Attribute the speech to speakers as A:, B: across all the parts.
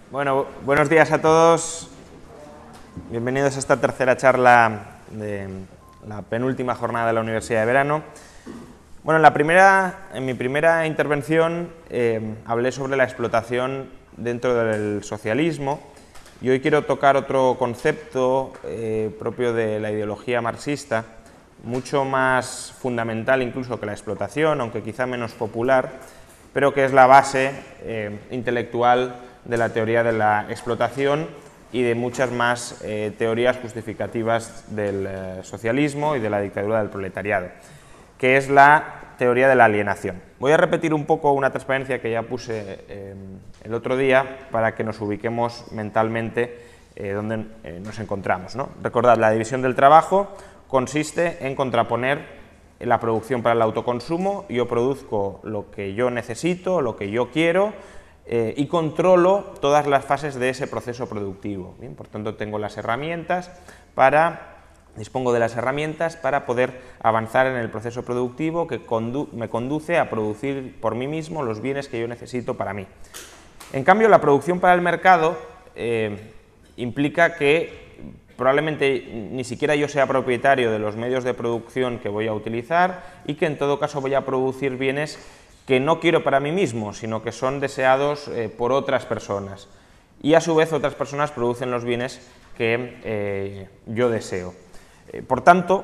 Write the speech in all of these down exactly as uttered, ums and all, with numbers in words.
A: Bueno, buenos días a todos. Bienvenidos a esta tercera charla de la penúltima jornada de la Universidad de Verano. Bueno, en, la primera, en mi primera intervención eh, hablé sobre la explotación dentro del socialismo y hoy quiero tocar otro concepto eh, propio de la ideología marxista, mucho más fundamental incluso que la explotación, aunque quizá menos popular, pero que es la base eh, intelectual de la teoría de la explotación y de muchas más eh, teorías justificativas del eh, socialismo y de la dictadura del proletariado, que es la teoría de la alienación. Voy a repetir un poco una transparencia que ya puse eh, el otro día para que nos ubiquemos mentalmente eh, donde eh, nos encontramos, ¿no? Recordad, la división del trabajo consiste en contraponer la producción para el autoconsumo. Yo produzco lo que yo necesito, lo que yo quiero, eh, y controlo todas las fases de ese proceso productivo. Bien, por tanto, tengo las herramientas para, dispongo de las herramientas para poder avanzar en el proceso productivo que condu me conduce a producir por mí mismo los bienes que yo necesito para mí. En cambio, la producción para el mercado eh, implica que probablemente ni siquiera yo sea propietario de los medios de producción que voy a utilizar y que en todo caso voy a producir bienes que no quiero para mí mismo, sino que son deseados eh, por otras personas. Y a su vez otras personas producen los bienes que eh, yo deseo. Eh, por tanto,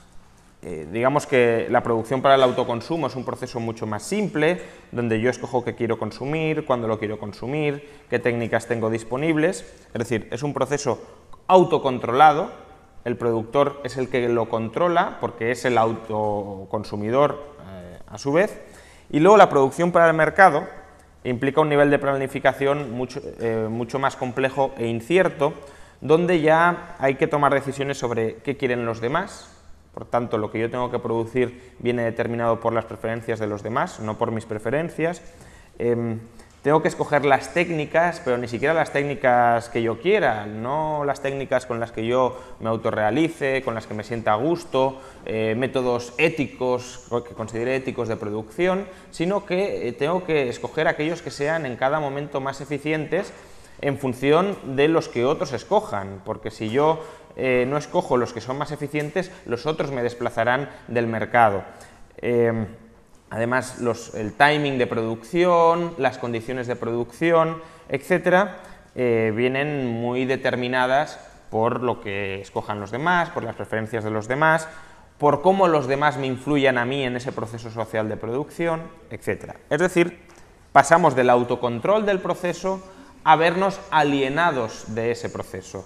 A: eh, digamos que la producción para el autoconsumo es un proceso mucho más simple, donde yo escojo qué quiero consumir, cuándo lo quiero consumir, qué técnicas tengo disponibles. Es decir, es un proceso autocontrolado. El productor es el que lo controla porque es el autoconsumidor eh, a su vez. Y luego la producción para el mercado implica un nivel de planificación mucho, eh, mucho más complejo e incierto, donde ya hay que tomar decisiones sobre qué quieren los demás. Por tanto, lo que yo tengo que producir viene determinado por las preferencias de los demás, no por mis preferencias. Eh, Tengo que escoger las técnicas, pero ni siquiera las técnicas que yo quiera, no las técnicas con las que yo me autorrealice, con las que me sienta a gusto, eh, métodos éticos, que considere éticos de producción, sino que eh, tengo que escoger aquellos que sean en cada momento más eficientes en función de los que otros escojan, porque si yo eh, no escojo los que son más eficientes, los otros me desplazarán del mercado. Eh, Además, los, el timing de producción, las condiciones de producción, etcétera, eh, vienen muy determinadas por lo que escojan los demás, por las preferencias de los demás, por cómo los demás me influyan a mí en ese proceso social de producción, etcétera. Es decir, pasamos del autocontrol del proceso a vernos alienados de ese proceso.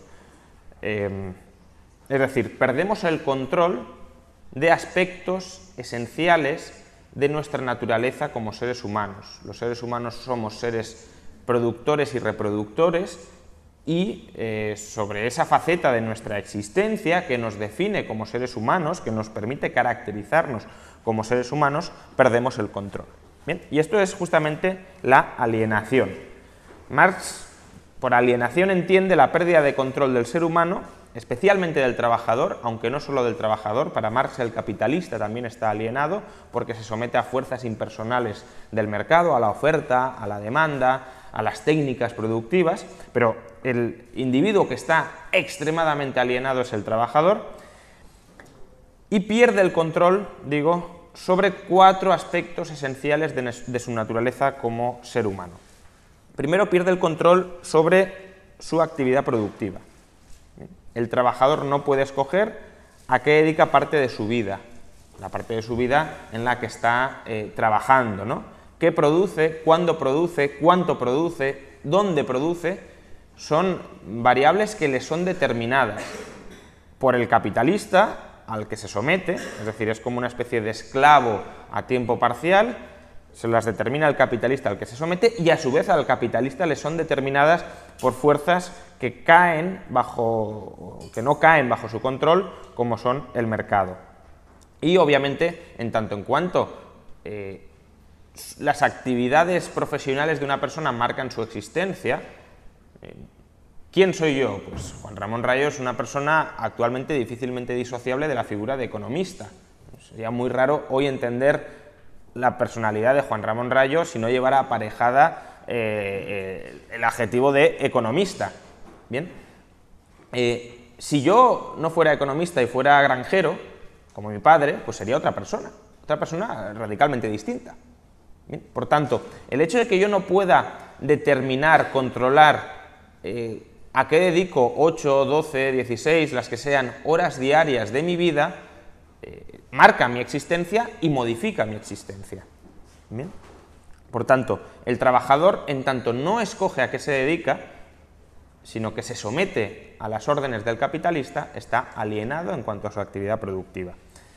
A: Eh, es decir, perdemos el control de aspectos esenciales de nuestra naturaleza como seres humanos. Los seres humanos somos seres productores y reproductores y eh, sobre esa faceta de nuestra existencia que nos define como seres humanos, que nos permite caracterizarnos como seres humanos, perdemos el control. Bien, y esto es justamente la alienación. Marx, por alienación, entiende la pérdida de control del ser humano, especialmente del trabajador, aunque no solo del trabajador. Para Marx el capitalista también está alienado porque se somete a fuerzas impersonales del mercado, a la oferta, a la demanda, a las técnicas productivas, pero el individuo que está extremadamente alienado es el trabajador y pierde el control, digo, sobre cuatro aspectos esenciales de, de su naturaleza como ser humano. Primero, pierde el control sobre su actividad productiva. El trabajador no puede escoger a qué dedica parte de su vida, la parte de su vida en la que está eh, trabajando, ¿no? ¿Qué produce? ¿Cuándo produce? ¿Cuánto produce? ¿Dónde produce? Son variables que le son determinadas por el capitalista al que se somete, es decir, es como una especie de esclavo a tiempo parcial. Se las determina el capitalista al que se somete y a su vez al capitalista le son determinadas por fuerzas que caen bajo, que no caen bajo su control, como son el mercado. Y obviamente, en tanto en cuanto eh, las actividades profesionales de una persona marcan su existencia, eh, ¿quién soy yo? Pues Juan Ramón Rayo es una persona actualmente difícilmente disociable de la figura de economista. Sería muy raro hoy entender la personalidad de Juan Ramón Rayo si no llevara aparejada eh, eh, el adjetivo de economista. Bien, eh, si yo no fuera economista y fuera granjero, como mi padre, pues sería otra persona, otra persona radicalmente distinta. Bien, por tanto, el hecho de que yo no pueda determinar, controlar eh, a qué dedico ocho, doce, dieciséis, las que sean, horas diarias de mi vida, eh, marca mi existencia y modifica mi existencia. Bien. Por tanto, el trabajador, en tanto no escoge a qué se dedica, sino que se somete a las órdenes del capitalista, está alienado en cuanto a su actividad productiva.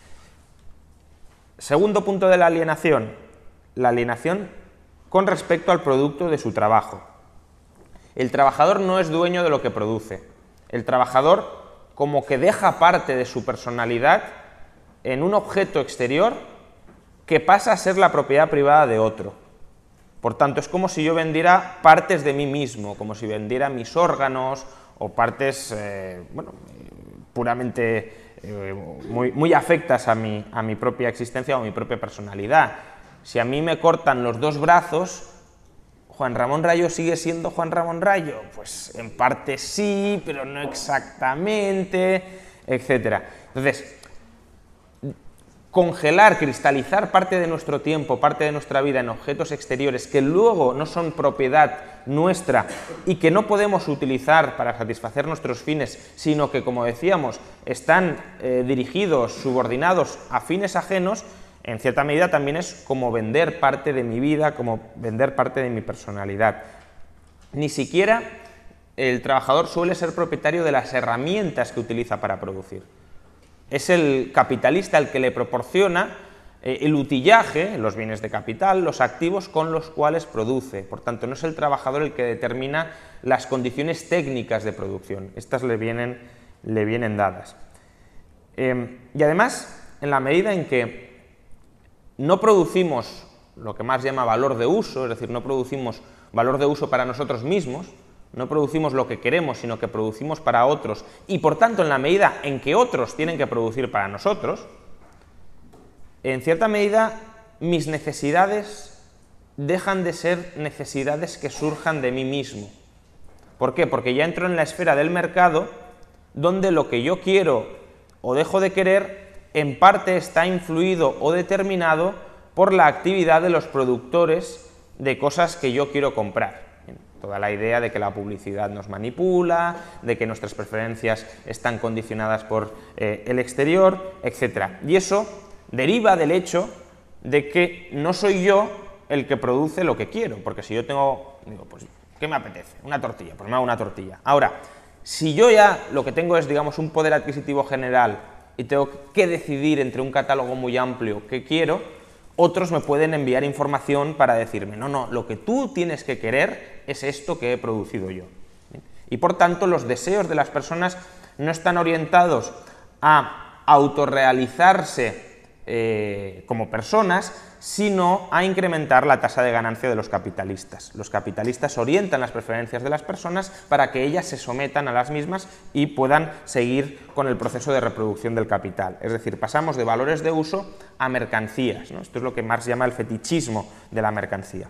A: Segundo punto de la alienación, la alienación con respecto al producto de su trabajo. El trabajador no es dueño de lo que produce. El trabajador como que deja parte de su personalidad en un objeto exterior que pasa a ser la propiedad privada de otro. Por tanto, es como si yo vendiera partes de mí mismo, como si vendiera mis órganos o partes eh, bueno, puramente eh, muy, muy afectas a mi, a mi propia existencia o a mi propia personalidad. Si a mí me cortan los dos brazos, ¿Juan Ramón Rayo sigue siendo Juan Ramón Rayo? Pues en parte sí, pero no exactamente, etcétera. Entonces, congelar, cristalizar parte de nuestro tiempo, parte de nuestra vida en objetos exteriores que luego no son propiedad nuestra y que no podemos utilizar para satisfacer nuestros fines, sino que, como decíamos, están eh, dirigidos, subordinados a fines ajenos, en cierta medida también es como vender parte de mi vida, como vender parte de mi personalidad. Ni siquiera el trabajador suele ser propietario de las herramientas que utiliza para producir. Es el capitalista el que le proporciona eh, el utillaje, los bienes de capital, los activos con los cuales produce. Por tanto, no es el trabajador el que determina las condiciones técnicas de producción. Estas le vienen, le vienen dadas. Eh, y además, en la medida en que no producimos lo que más llama valor de uso, es decir, no producimos valor de uso para nosotros mismos, no producimos lo que queremos, sino que producimos para otros, y por tanto, en la medida en que otros tienen que producir para nosotros, en cierta medida mis necesidades dejan de ser necesidades que surjan de mí mismo. ¿Por qué? Porque ya entro en la esfera del mercado, donde lo que yo quiero o dejo de querer en parte está influido o determinado por la actividad de los productores de cosas que yo quiero comprar. Toda la idea de que la publicidad nos manipula, de que nuestras preferencias están condicionadas por eh, el exterior, etcétera. Y eso deriva del hecho de que no soy yo el que produce lo que quiero, porque si yo tengo, digo, pues, ¿qué me apetece? Una tortilla, pues me hago una tortilla. Ahora, si yo ya lo que tengo es, digamos, un poder adquisitivo general y tengo que decidir entre un catálogo muy amplio qué quiero, otros me pueden enviar información para decirme, no, no, lo que tú tienes que querer es esto que he producido yo. Y por tanto, los deseos de las personas no están orientados a autorrealizarse eh, como personas, sino a incrementar la tasa de ganancia de los capitalistas. Los capitalistas orientan las preferencias de las personas para que ellas se sometan a las mismas y puedan seguir con el proceso de reproducción del capital. Es decir, pasamos de valores de uso a mercancías, ¿no? Esto es lo que Marx llama el fetichismo de la mercancía.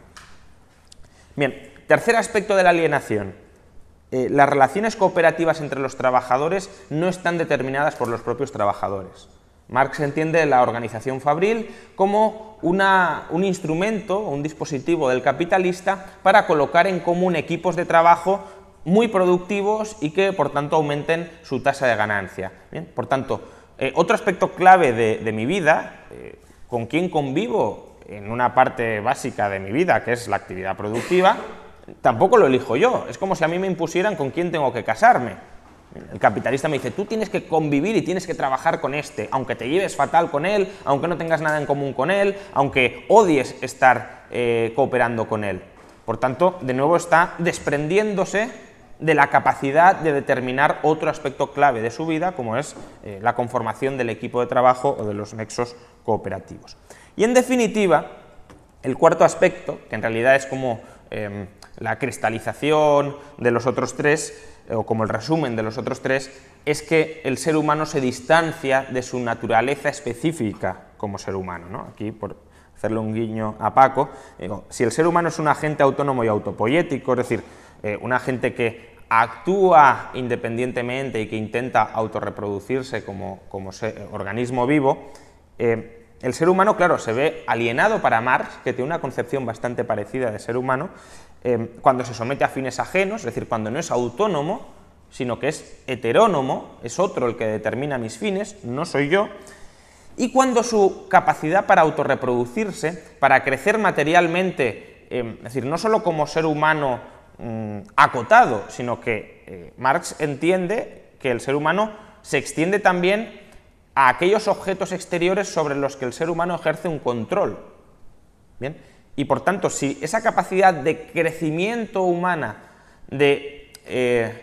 A: Bien, tercer aspecto de la alienación. Eh, las relaciones cooperativas entre los trabajadores no están determinadas por los propios trabajadores. Marx entiende la organización fabril como una, un instrumento, un dispositivo del capitalista para colocar en común equipos de trabajo muy productivos y que, por tanto, aumenten su tasa de ganancia. Bien, por tanto, eh, otro aspecto clave de, de mi vida, eh, con quién convivo en una parte básica de mi vida, que es la actividad productiva, tampoco lo elijo yo. Es como si a mí me impusieran con quién tengo que casarme. El capitalista me dice, tú tienes que convivir y tienes que trabajar con este, aunque te lleves fatal con él, aunque no tengas nada en común con él, aunque odies estar eh, cooperando con él. Por tanto, de nuevo está desprendiéndose de la capacidad de determinar otro aspecto clave de su vida, como es eh, la conformación del equipo de trabajo o de los nexos cooperativos. Y en definitiva, el cuarto aspecto, que en realidad es como eh, la cristalización de los otros tres, o como el resumen de los otros tres, es que el ser humano se distancia de su naturaleza específica como ser humano, ¿no? Aquí, por hacerle un guiño a Paco, digo, si el ser humano es un agente autónomo y autopoyético, es decir, eh, un agente que actúa independientemente y que intenta autorreproducirse como, como ser, organismo vivo, eh, el ser humano, claro, se ve alienado para Marx, que tiene una concepción bastante parecida de ser humano, eh, cuando se somete a fines ajenos, es decir, cuando no es autónomo, sino que es heterónomo, es otro el que determina mis fines, no soy yo, y cuando su capacidad para autorreproducirse, para crecer materialmente, eh, es decir, no solo como ser humano mmm, acotado, sino que eh, Marx entiende que el ser humano se extiende también a aquellos objetos exteriores sobre los que el ser humano ejerce un control. ¿Bien? Y por tanto, si esa capacidad de crecimiento humana, de eh,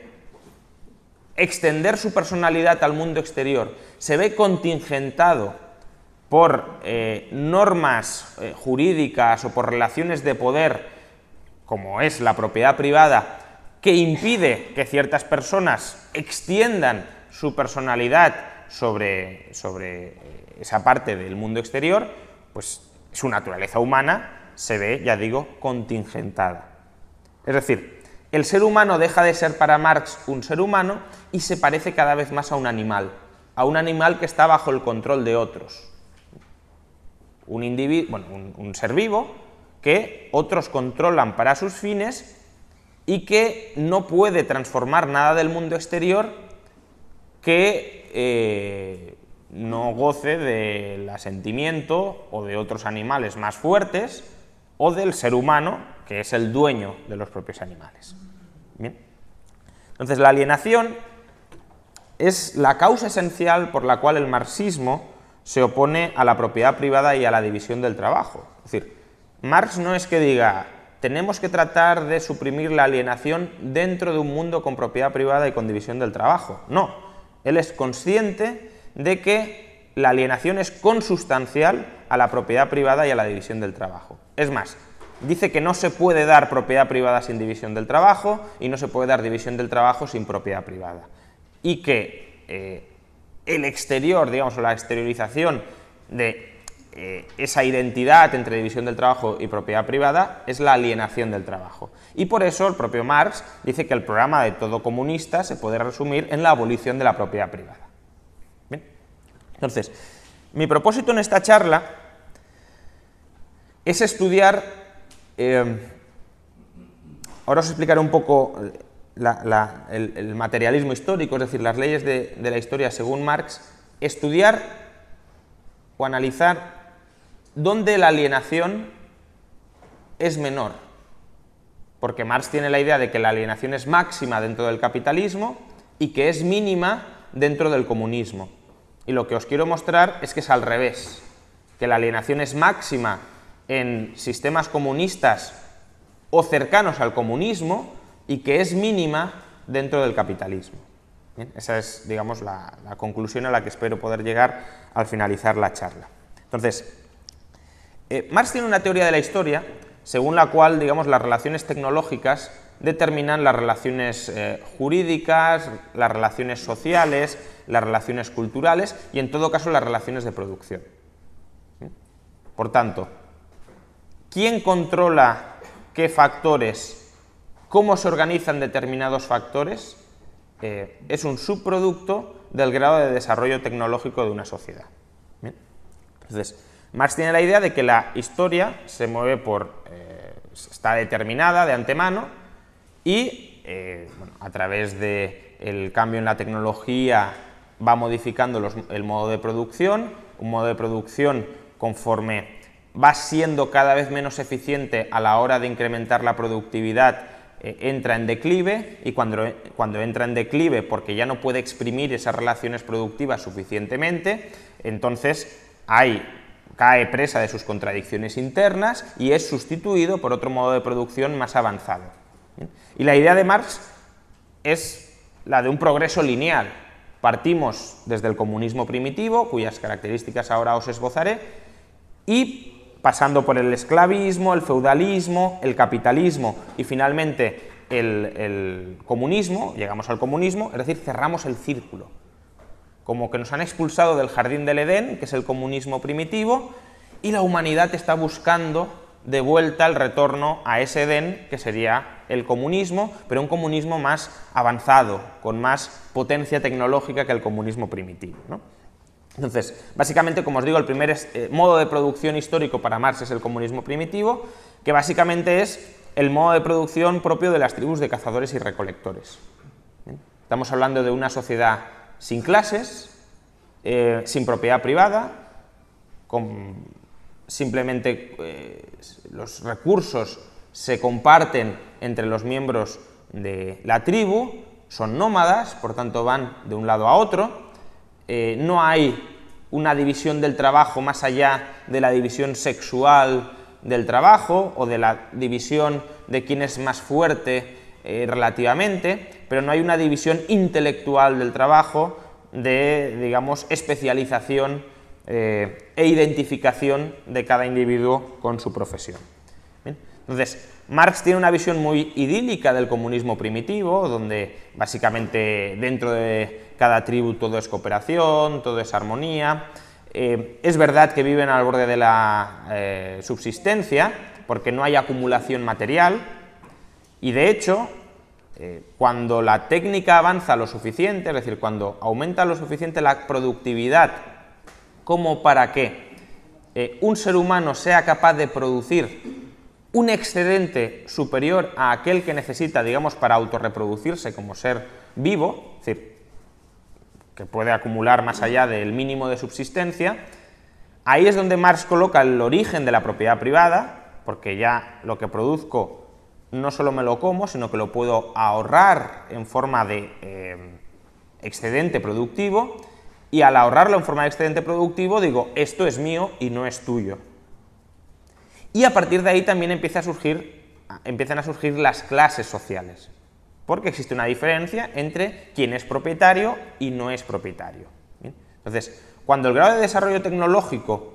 A: extender su personalidad al mundo exterior, se ve contingentado por eh, normas eh, jurídicas o por relaciones de poder, como es la propiedad privada, que impide que ciertas personas extiendan su personalidad sobre, sobre esa parte del mundo exterior, pues su naturaleza humana se ve, ya digo, contingentada. Es decir, el ser humano deja de ser para Marx un ser humano y se parece cada vez más a un animal, a un animal que está bajo el control de otros. Un, individuo, bueno, un, un ser vivo que otros controlan para sus fines y que no puede transformar nada del mundo exterior que eh, no goce del asentimiento o de otros animales más fuertes o del ser humano, que es el dueño de los propios animales. Bien. Entonces, la alienación es la causa esencial por la cual el marxismo se opone a la propiedad privada y a la división del trabajo. Es decir, Marx no es que diga, tenemos que tratar de suprimir la alienación dentro de un mundo con propiedad privada y con división del trabajo. No, él es consciente de que la alienación es consustancial a la propiedad privada y a la división del trabajo. Es más, dice que no se puede dar propiedad privada sin división del trabajo y no se puede dar división del trabajo sin propiedad privada. Y que eh, el exterior, digamos, o la exteriorización de eh, esa identidad entre división del trabajo y propiedad privada es la alienación del trabajo. Y por eso el propio Marx dice que el programa de todo comunista se puede resumir en la abolición de la propiedad privada. ¿Bien? Entonces, mi propósito en esta charla es estudiar, eh, ahora os explicaré un poco la, la, el, el materialismo histórico, es decir, las leyes de, de la historia según Marx, estudiar o analizar dónde la alienación es menor, porque Marx tiene la idea de que la alienación es máxima dentro del capitalismo y que es mínima dentro del comunismo. Y lo que os quiero mostrar es que es al revés, que la alienación es máxima en sistemas comunistas o cercanos al comunismo y que es mínima dentro del capitalismo. Bien, esa es, digamos, la, la conclusión a la que espero poder llegar al finalizar la charla. Entonces, eh, Marx tiene una teoría de la historia según la cual, digamos, las relaciones tecnológicas determinan las relaciones eh, jurídicas, las relaciones sociales, las relaciones culturales y, en todo caso, las relaciones de producción. ¿Sí? Por tanto, ¿quién controla qué factores? ¿Cómo se organizan determinados factores? Eh, es un subproducto del grado de desarrollo tecnológico de una sociedad. ¿Bien? Entonces, Marx tiene la idea de que la historia se mueve por, eh, está determinada de antemano y eh, bueno, a través del cambio en la tecnología va modificando los, el modo de producción, un modo de producción conforme va siendo cada vez menos eficiente a la hora de incrementar la productividad, eh, entra en declive y cuando, cuando entra en declive porque ya no puede exprimir esas relaciones productivas suficientemente, entonces hay, cae presa de sus contradicciones internas y es sustituido por otro modo de producción más avanzado. ¿Bien? Y la idea de Marx es la de un progreso lineal. Partimos desde el comunismo primitivo, cuyas características ahora os esbozaré, y pasando por el esclavismo, el feudalismo, el capitalismo y finalmente el, el comunismo, llegamos al comunismo, es decir, cerramos el círculo. Como que nos han expulsado del jardín del Edén, que es el comunismo primitivo, y la humanidad está buscando de vuelta el retorno a ese Edén, que sería el comunismo, pero un comunismo más avanzado, con más potencia tecnológica que el comunismo primitivo, ¿no? Entonces, básicamente, como os digo, el primer es, eh, modo de producción histórico para Marx es el comunismo primitivo, que básicamente es el modo de producción propio de las tribus de cazadores y recolectores. ¿Bien? Estamos hablando de una sociedad sin clases, eh, sin propiedad privada, con simplemente eh, los recursos se comparten entre los miembros de la tribu, son nómadas, por tanto van de un lado a otro. Eh, no hay una división del trabajo más allá de la división sexual del trabajo o de la división de quién es más fuerte eh, relativamente, pero no hay una división intelectual del trabajo de, digamos, especialización eh, e identificación de cada individuo con su profesión. ¿Bien? Entonces, Marx tiene una visión muy idílica del comunismo primitivo, donde básicamente dentro de cada tribu todo es cooperación, todo es armonía. Eh, es verdad que viven al borde de la eh, subsistencia, porque no hay acumulación material, y de hecho, eh, cuando la técnica avanza lo suficiente, es decir, cuando aumenta lo suficiente la productividad, como para que eh, un ser humano sea capaz de producir un excedente superior a aquel que necesita, digamos, para autorreproducirse como ser vivo, es decir, que puede acumular más allá del mínimo de subsistencia, ahí es donde Marx coloca el origen de la propiedad privada, porque ya lo que produzco no solo me lo como, sino que lo puedo ahorrar en forma de eh, excedente productivo, y al ahorrarlo en forma de excedente productivo digo, esto es mío y no es tuyo. Y a partir de ahí también empieza a surgir, empiezan a surgir las clases sociales, porque existe una diferencia entre quién es propietario y no es propietario. ¿Bien? Entonces, cuando el grado de desarrollo tecnológico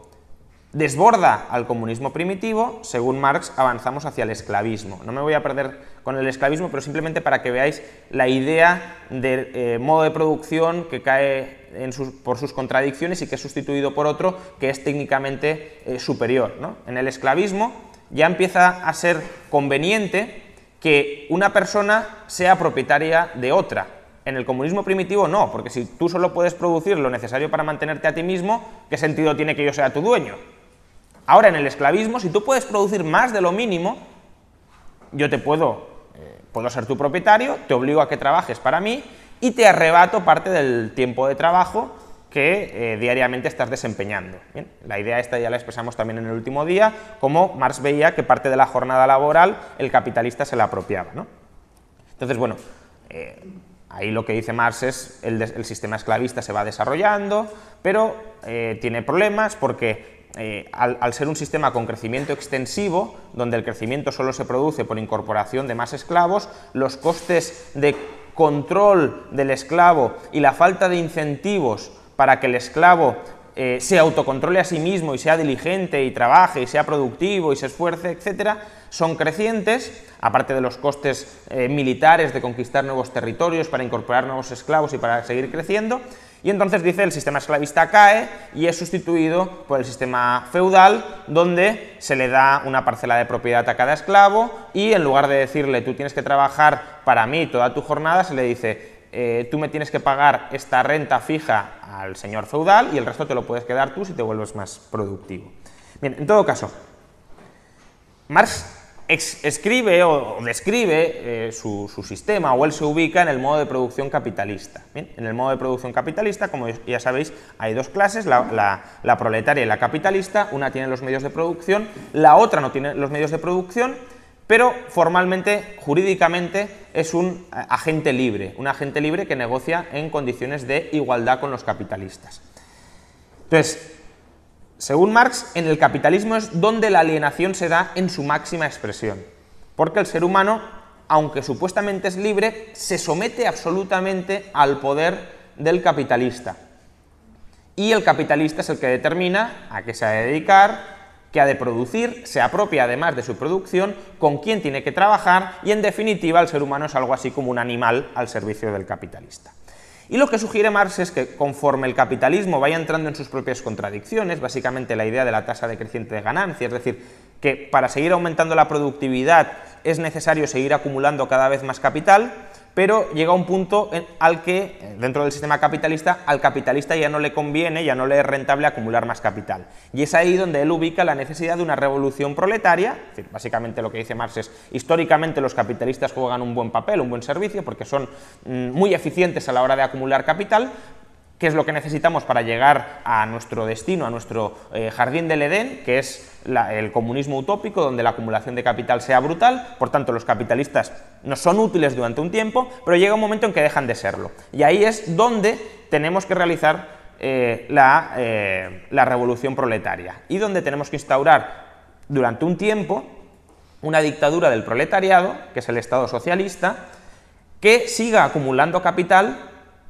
A: desborda al comunismo primitivo, según Marx, avanzamos hacia el esclavismo. No me voy a perder con el esclavismo, pero simplemente para que veáis la idea del eh, modo de producción que cae en sus, por sus contradicciones y que es sustituido por otro que es técnicamente eh, superior, ¿no? En el esclavismo ya empieza a ser conveniente que una persona sea propietaria de otra. En el comunismo primitivo no, porque si tú solo puedes producir lo necesario para mantenerte a ti mismo, ¿qué sentido tiene que yo sea tu dueño? Ahora, en el esclavismo, si tú puedes producir más de lo mínimo, yo te puedo, eh, puedo ser tu propietario, te obligo a que trabajes para mí y te arrebato parte del tiempo de trabajo que eh, diariamente estás desempeñando. Bien, la idea esta ya la expresamos también en el último día, como Marx veía que parte de la jornada laboral el capitalista se la apropiaba, ¿no? Entonces, bueno, eh, ahí lo que dice Marx es el, el sistema esclavista se va desarrollando, pero eh, tiene problemas porque Eh, al, al ser un sistema con crecimiento extensivo, donde el crecimiento solo se produce por incorporación de más esclavos, los costes de control del esclavo y la falta de incentivos para que el esclavo eh, se autocontrole a sí mismo y sea diligente y trabaje y sea productivo y se esfuerce, etcétera, son crecientes, aparte de los costes eh, militares de conquistar nuevos territorios para incorporar nuevos esclavos y para seguir creciendo. Y entonces dice el sistema esclavista cae y es sustituido por el sistema feudal, donde se le da una parcela de propiedad a cada esclavo y en lugar de decirle tú tienes que trabajar para mí toda tu jornada, se le dice eh, tú me tienes que pagar esta renta fija al señor feudal y el resto te lo puedes quedar tú si te vuelves más productivo. Bien, en todo caso, Marx escribe o describe eh, su, su sistema, o él se ubica en el modo de producción capitalista. Bien, en el modo de producción capitalista, como ya sabéis, hay dos clases, la, la, la proletaria y la capitalista. Una tiene los medios de producción, la otra no tiene los medios de producción, pero formalmente, jurídicamente, es un agente libre, un agente libre que negocia en condiciones de igualdad con los capitalistas. Entonces, según Marx, en el capitalismo es donde la alienación se da en su máxima expresión, porque el ser humano, aunque supuestamente es libre, se somete absolutamente al poder del capitalista. Y el capitalista es el que determina a qué se ha de dedicar, qué ha de producir, se apropia además de su producción, con quién tiene que trabajar y, en definitiva, el ser humano es algo así como un animal al servicio del capitalista. Y lo que sugiere Marx es que conforme el capitalismo vaya entrando en sus propias contradicciones, básicamente la idea de la tasa decreciente de ganancia, es decir, que para seguir aumentando la productividad es necesario seguir acumulando cada vez más capital, pero llega un punto en, al que, dentro del sistema capitalista, al capitalista ya no le conviene, ya no le es rentable acumular más capital. Y es ahí donde él ubica la necesidad de una revolución proletaria, es decir, básicamente lo que dice Marx es, históricamente los capitalistas juegan un buen papel, un buen servicio, porque son mm, muy eficientes a la hora de acumular capital, que es lo que necesitamos para llegar a nuestro destino, a nuestro eh, jardín del Edén, que es la, el comunismo utópico, donde la acumulación de capital sea brutal. Por tanto, los capitalistas nos son útiles durante un tiempo, pero llega un momento en que dejan de serlo. Y ahí es donde tenemos que realizar eh, la, eh, la revolución proletaria, y donde tenemos que instaurar durante un tiempo una dictadura del proletariado, que es el Estado socialista, que siga acumulando capital,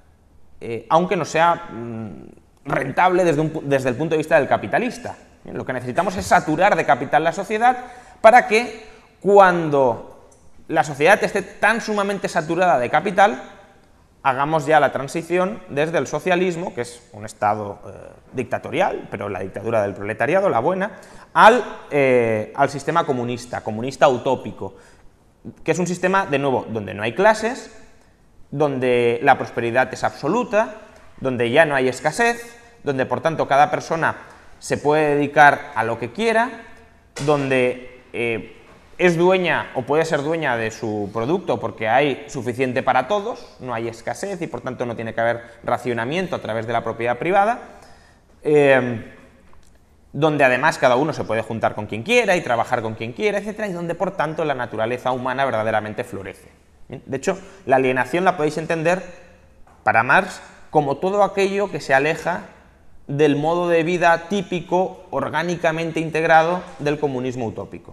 A: Eh, aunque no sea mm, rentable desde, un, desde el punto de vista del capitalista. Bien, lo que necesitamos es saturar de capital la sociedad para que cuando la sociedad esté tan sumamente saturada de capital, hagamos ya la transición desde el socialismo, que es un estado eh, dictatorial, pero la dictadura del proletariado, la buena, al, eh, al sistema comunista, comunista utópico, que es un sistema, de nuevo, donde no hay clases, donde la prosperidad es absoluta, donde ya no hay escasez, donde por tanto cada persona se puede dedicar a lo que quiera, donde eh, es dueña o puede ser dueña de su producto porque hay suficiente para todos, no hay escasez y por tanto no tiene que haber racionamiento a través de la propiedad privada, eh, donde además cada uno se puede juntar con quien quiera y trabajar con quien quiera, etcétera, y donde por tanto la naturaleza humana verdaderamente florece. De hecho, la alienación la podéis entender, para Marx, como todo aquello que se aleja del modo de vida típico, orgánicamente integrado del comunismo utópico.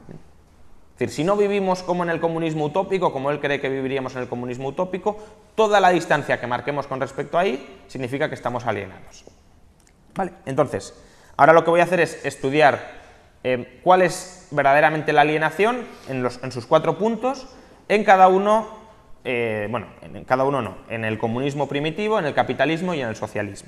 A: Es decir, si no vivimos como en el comunismo utópico, como él cree que viviríamos en el comunismo utópico, toda la distancia que marquemos con respecto a ahí significa que estamos alienados. Vale, entonces, ahora lo que voy a hacer es estudiar eh, cuál es verdaderamente la alienación en, los, en sus cuatro puntos, en cada uno, eh, bueno, en cada uno no, en el comunismo primitivo, en el capitalismo y en el socialismo.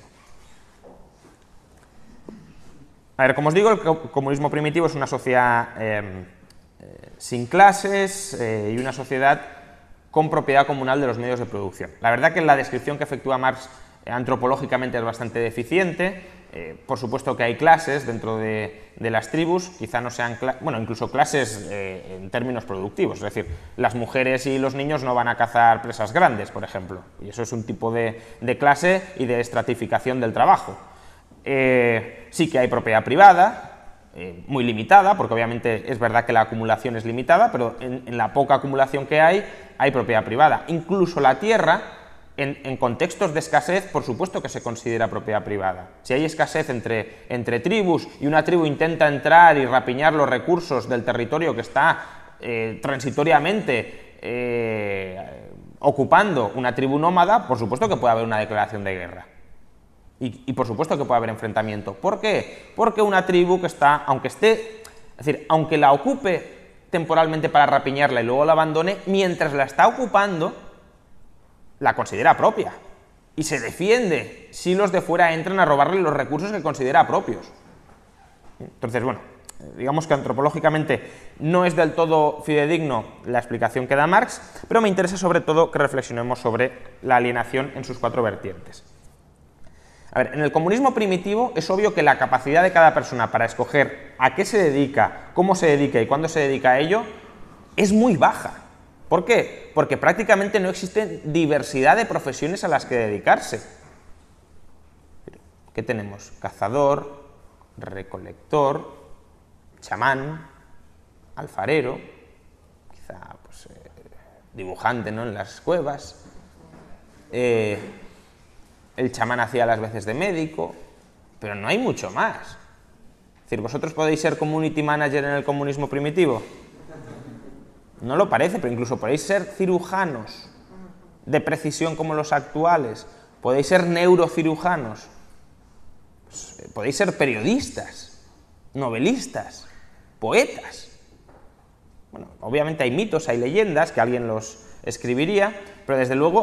A: A ver, como os digo, el comunismo primitivo es una sociedad eh, eh, sin clases eh, y una sociedad con propiedad comunal de los medios de producción. La verdad que la descripción que efectúa Marx eh, antropológicamente es bastante deficiente. Eh, por supuesto que hay clases dentro de, de las tribus, quizá no sean, bueno, incluso clases eh, en términos productivos, es decir, las mujeres y los niños no van a cazar presas grandes, por ejemplo, y eso es un tipo de, de clase y de estratificación del trabajo. Eh, sí que hay propiedad privada, eh, muy limitada, porque obviamente es verdad que la acumulación es limitada, pero en, en la poca acumulación que hay, hay propiedad privada. Incluso la tierra, En, en contextos de escasez, por supuesto que se considera propiedad privada. Si hay escasez entre, entre tribus y una tribu intenta entrar y rapiñar los recursos del territorio que está eh, transitoriamente eh, ocupando una tribu nómada, por supuesto que puede haber una declaración de guerra. Y, y por supuesto que puede haber enfrentamiento. ¿Por qué? Porque una tribu que está, aunque esté, es decir, aunque la ocupe temporalmente para rapiñarla y luego la abandone, mientras la está ocupando, la considera propia y se defiende si los de fuera entran a robarle los recursos que considera propios. Entonces, bueno, digamos que antropológicamente no es del todo fidedigno la explicación que da Marx, pero me interesa sobre todo que reflexionemos sobre la alienación en sus cuatro vertientes. A ver, en el comunismo primitivo es obvio que la capacidad de cada persona para escoger a qué se dedica, cómo se dedica y cuándo se dedica a ello es muy baja. ¿Por qué? Porque prácticamente no existe diversidad de profesiones a las que dedicarse. ¿Qué tenemos? Cazador, recolector, chamán, alfarero, quizá pues, eh, dibujante, ¿no?, en las cuevas. Eh, el chamán hacía las veces de médico, pero no hay mucho más. Es decir, ¿vosotros podéis ser community manager en el comunismo primitivo? No lo parece, pero incluso podéis ser cirujanos de precisión como los actuales, podéis ser neurocirujanos, pues, podéis ser periodistas, novelistas, poetas. Bueno, obviamente hay mitos, hay leyendas que alguien los escribiría, pero desde luego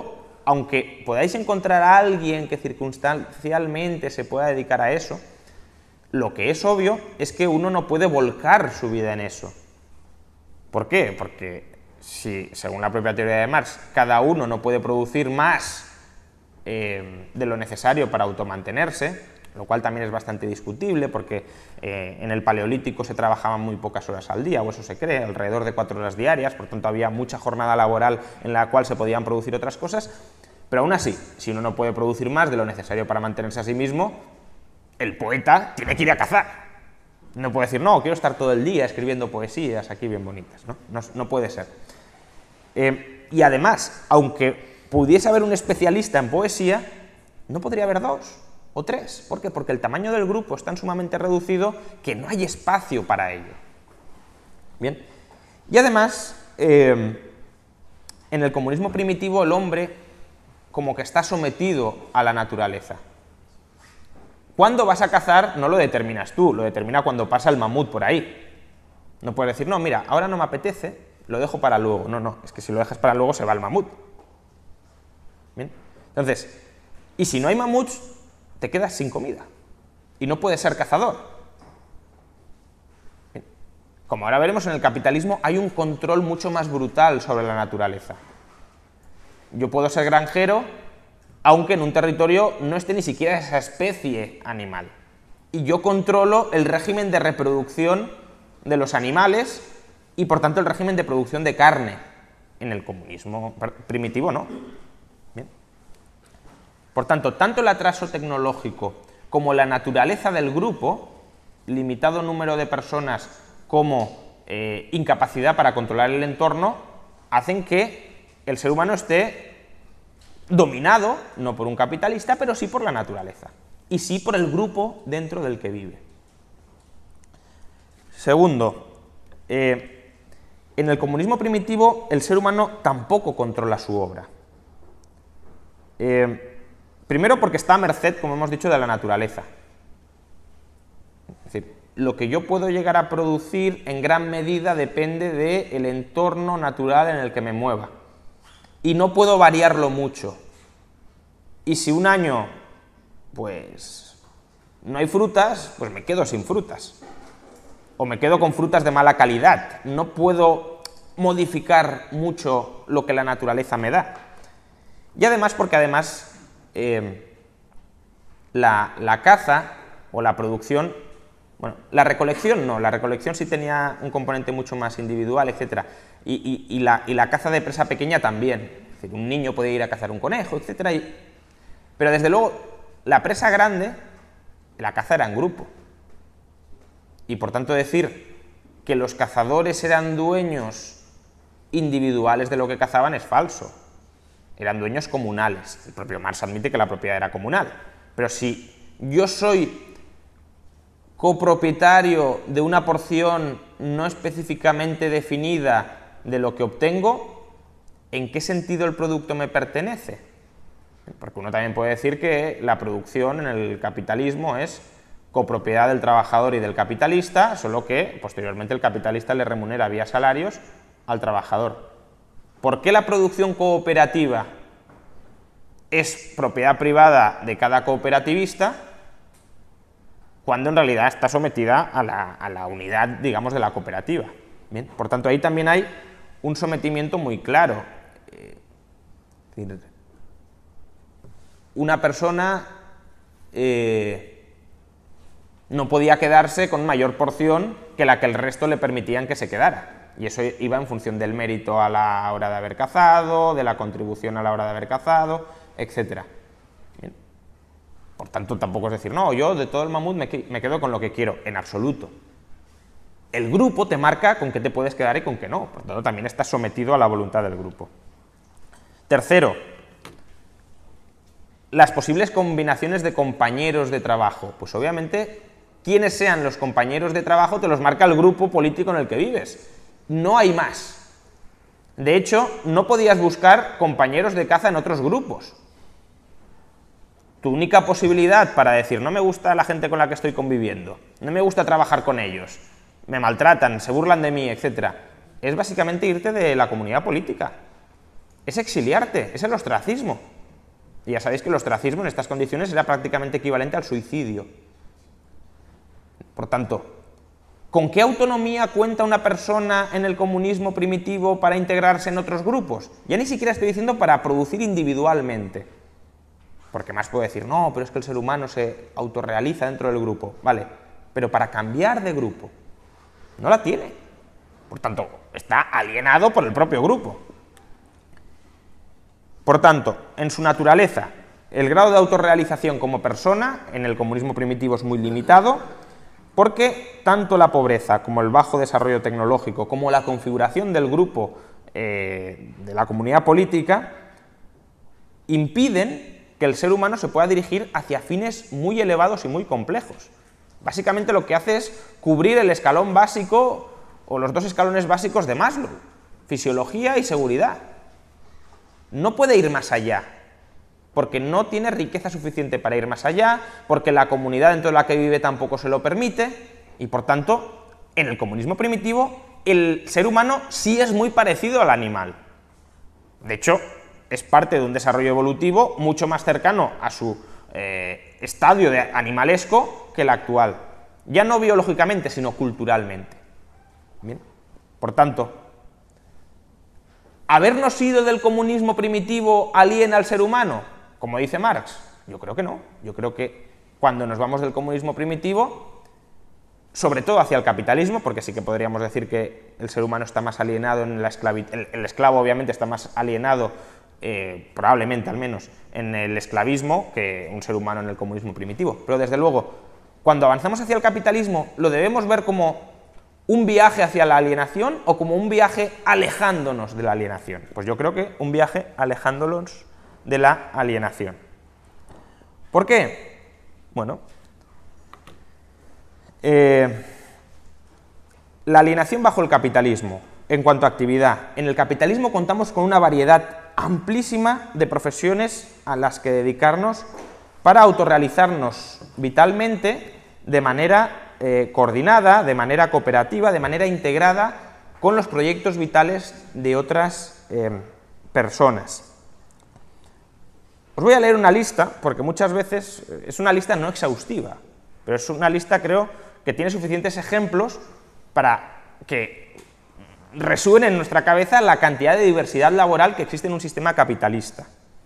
A: aunque podáis encontrar a alguien que circunstancialmente se pueda dedicar a eso, lo que es obvio es que uno no puede volcar su vida en eso. ¿Por qué? Porque si, según la propia teoría de Marx, cada uno no puede producir más eh, de lo necesario para automantenerse, lo cual también es bastante discutible porque eh, en el Paleolítico se trabajaban muy pocas horas al día, o eso se cree, alrededor de cuatro horas diarias, por tanto había mucha jornada laboral en la cual se podían producir otras cosas, pero aún así, si uno no puede producir más de lo necesario para mantenerse a sí mismo, el poeta tiene que ir a cazar. No puede decir, no, quiero estar todo el día escribiendo poesías aquí bien bonitas, no, no, no puede ser. Eh, y además, aunque pudiese haber un especialista en poesía, no podría haber dos o tres. ¿Por qué? Porque el tamaño del grupo es tan sumamente reducido que no hay espacio para ello. Bien. Y además, eh, en el comunismo primitivo el hombre como que está sometido a la naturaleza. ¿Cuándo vas a cazar? No lo determinas tú, lo determina cuando pasa el mamut por ahí. No puedes decir, no, mira, ahora no me apetece, lo dejo para luego. No, no, es que si lo dejas para luego se va el mamut. Bien. Entonces, y si no hay mamuts, te quedas sin comida y no puedes ser cazador. Bien. Como ahora veremos, en el capitalismo hay un control mucho más brutal sobre la naturaleza. Yo puedo ser granjero, aunque en un territorio no esté ni siquiera esa especie animal. Y yo controlo el régimen de reproducción de los animales y, por tanto, el régimen de producción de carne. En el comunismo primitivo, no. Bien. Por tanto, tanto el atraso tecnológico como la naturaleza del grupo, limitado número de personas como eh, incapacidad para controlar el entorno, hacen que el ser humano esté dominado, no por un capitalista, pero sí por la naturaleza, y sí por el grupo dentro del que vive. Segundo, eh, en el comunismo primitivo el ser humano tampoco controla su obra. Eh, primero porque está a merced, como hemos dicho, de la naturaleza. Es decir, lo que yo puedo llegar a producir en gran medida depende del entorno natural en el que me mueva. Y no puedo variarlo mucho. Y si un año, pues, no hay frutas, pues me quedo sin frutas. O me quedo con frutas de mala calidad. No puedo modificar mucho lo que la naturaleza me da. Y además, porque además eh, la, la caza o la producción, bueno, la recolección no, la recolección sí tenía un componente mucho más individual, etcétera. Y, y, y, la, y la caza de presa pequeña también. Es decir, un niño puede ir a cazar un conejo, etcétera. Y, pero desde luego, la presa grande, la caza era en grupo. Y por tanto decir que los cazadores eran dueños individuales de lo que cazaban es falso. Eran dueños comunales. El propio Marx admite que la propiedad era comunal. Pero si yo soy copropietario de una porción no específicamente definida de lo que obtengo, ¿en qué sentido el producto me pertenece? Porque uno también puede decir que la producción en el capitalismo es copropiedad del trabajador y del capitalista, solo que posteriormente el capitalista le remunera vía salarios al trabajador. ¿Por qué la producción cooperativa es propiedad privada de cada cooperativista cuando en realidad está sometida a la, a la unidad, digamos, de la cooperativa? Bien, por tanto, ahí también hay un sometimiento muy claro. Eh, una persona eh, no podía quedarse con mayor porción que la que el resto le permitían que se quedara. Y eso iba en función del mérito a la hora de haber cazado, de la contribución a la hora de haber cazado, etcétera. Bien. Por tanto, tampoco es decir, no, yo de todo el mamut me, me quedo con lo que quiero, en absoluto. El grupo te marca con qué te puedes quedar y con qué no, por tanto también estás sometido a la voluntad del grupo. Tercero, las posibles combinaciones de compañeros de trabajo. Pues obviamente, quienes sean los compañeros de trabajo te los marca el grupo político en el que vives. No hay más. De hecho, no podías buscar compañeros de caza en otros grupos. Tu única posibilidad para decir, no me gusta la gente con la que estoy conviviendo, no me gusta trabajar con ellos, me maltratan, se burlan de mí, etcétera, es básicamente irte de la comunidad política. es exiliarte, es el ostracismo. Y ya sabéis que el ostracismo en estas condiciones era prácticamente equivalente al suicidio. Por tanto, ¿con qué autonomía cuenta una persona en el comunismo primitivo para integrarse en otros grupos? Ya ni siquiera estoy diciendo para producir individualmente. Porque más puedo decir, no, pero es que el ser humano se autorrealiza dentro del grupo. Vale, pero para cambiar de grupo, no la tiene. Por tanto, está alienado por el propio grupo. Por tanto, en su naturaleza, el grado de autorrealización como persona en el comunismo primitivo es muy limitado, porque tanto la pobreza como el bajo desarrollo tecnológico, como la configuración del grupo eh, de la comunidad política, impiden que el ser humano se pueda dirigir hacia fines muy elevados y muy complejos. Básicamente lo que hace es cubrir el escalón básico o los dos escalones básicos de Maslow, fisiología y seguridad. No puede ir más allá, porque no tiene riqueza suficiente para ir más allá, porque la comunidad dentro de la que vive tampoco se lo permite, y por tanto, en el comunismo primitivo, el ser humano sí es muy parecido al animal. De hecho, es parte de un desarrollo evolutivo mucho más cercano a su eh, estadio de animalesco que el actual. Ya no biológicamente, sino culturalmente. Bien. Por tanto, ¿habernos ido del comunismo primitivo aliena al ser humano? Como dice Marx, yo creo que no. Yo creo que cuando nos vamos del comunismo primitivo, sobre todo hacia el capitalismo, porque sí que podríamos decir que el ser humano está más alienado en la esclavitud, el, el esclavo obviamente está más alienado, eh, probablemente al menos, en el esclavismo que un ser humano en el comunismo primitivo. Pero desde luego, cuando avanzamos hacia el capitalismo, lo debemos ver como un viaje hacia la alienación o como un viaje alejándonos de la alienación. Pues yo creo que un viaje alejándonos de la alienación. ¿Por qué? Bueno, eh, la alienación bajo el capitalismo, en cuanto a actividad. En el capitalismo contamos con una variedad amplísima de profesiones a las que dedicarnos para autorrealizarnos vitalmente de manera eh, coordinada, de manera cooperativa, de manera integrada con los proyectos vitales de otras eh, personas. Os voy a leer una lista, porque muchas veces es una lista no exhaustiva, pero es una lista, creo, que tiene suficientes ejemplos para que resuene en nuestra cabeza la cantidad de diversidad laboral que existe en un sistema capitalista.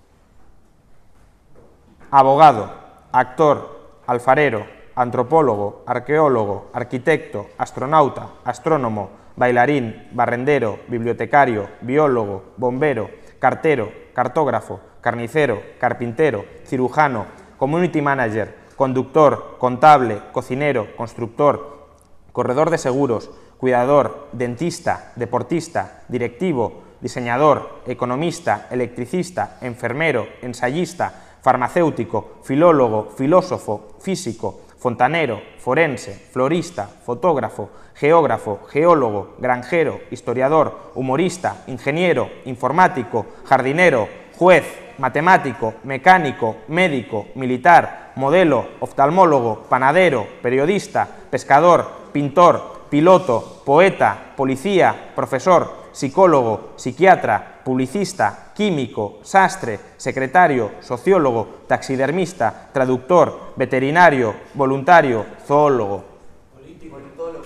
A: Abogado, actor, alfarero, antropólogo, arqueólogo, arquitecto, astronauta, astrónomo, bailarín, barrendero, bibliotecario, biólogo, bombero, cartero, cartógrafo, carnicero, carpintero, cirujano, community manager, conductor, contable, cocinero, constructor, corredor de seguros, cuidador, dentista, deportista, directivo, diseñador, economista, electricista, enfermero, ensayista, farmacéutico, filólogo, filósofo, físico, fontanero, forense, florista, fotógrafo, geógrafo, geólogo, granjero, historiador, humorista, ingeniero, informático, jardinero, juez, matemático, mecánico, médico, militar, modelo, oftalmólogo, panadero, periodista, pescador, pintor, piloto, poeta, policía, profesor, psicólogo, psiquiatra, publicista, químico, sastre, secretario, sociólogo, taxidermista, traductor, veterinario, voluntario, zoólogo. Político, politólogo.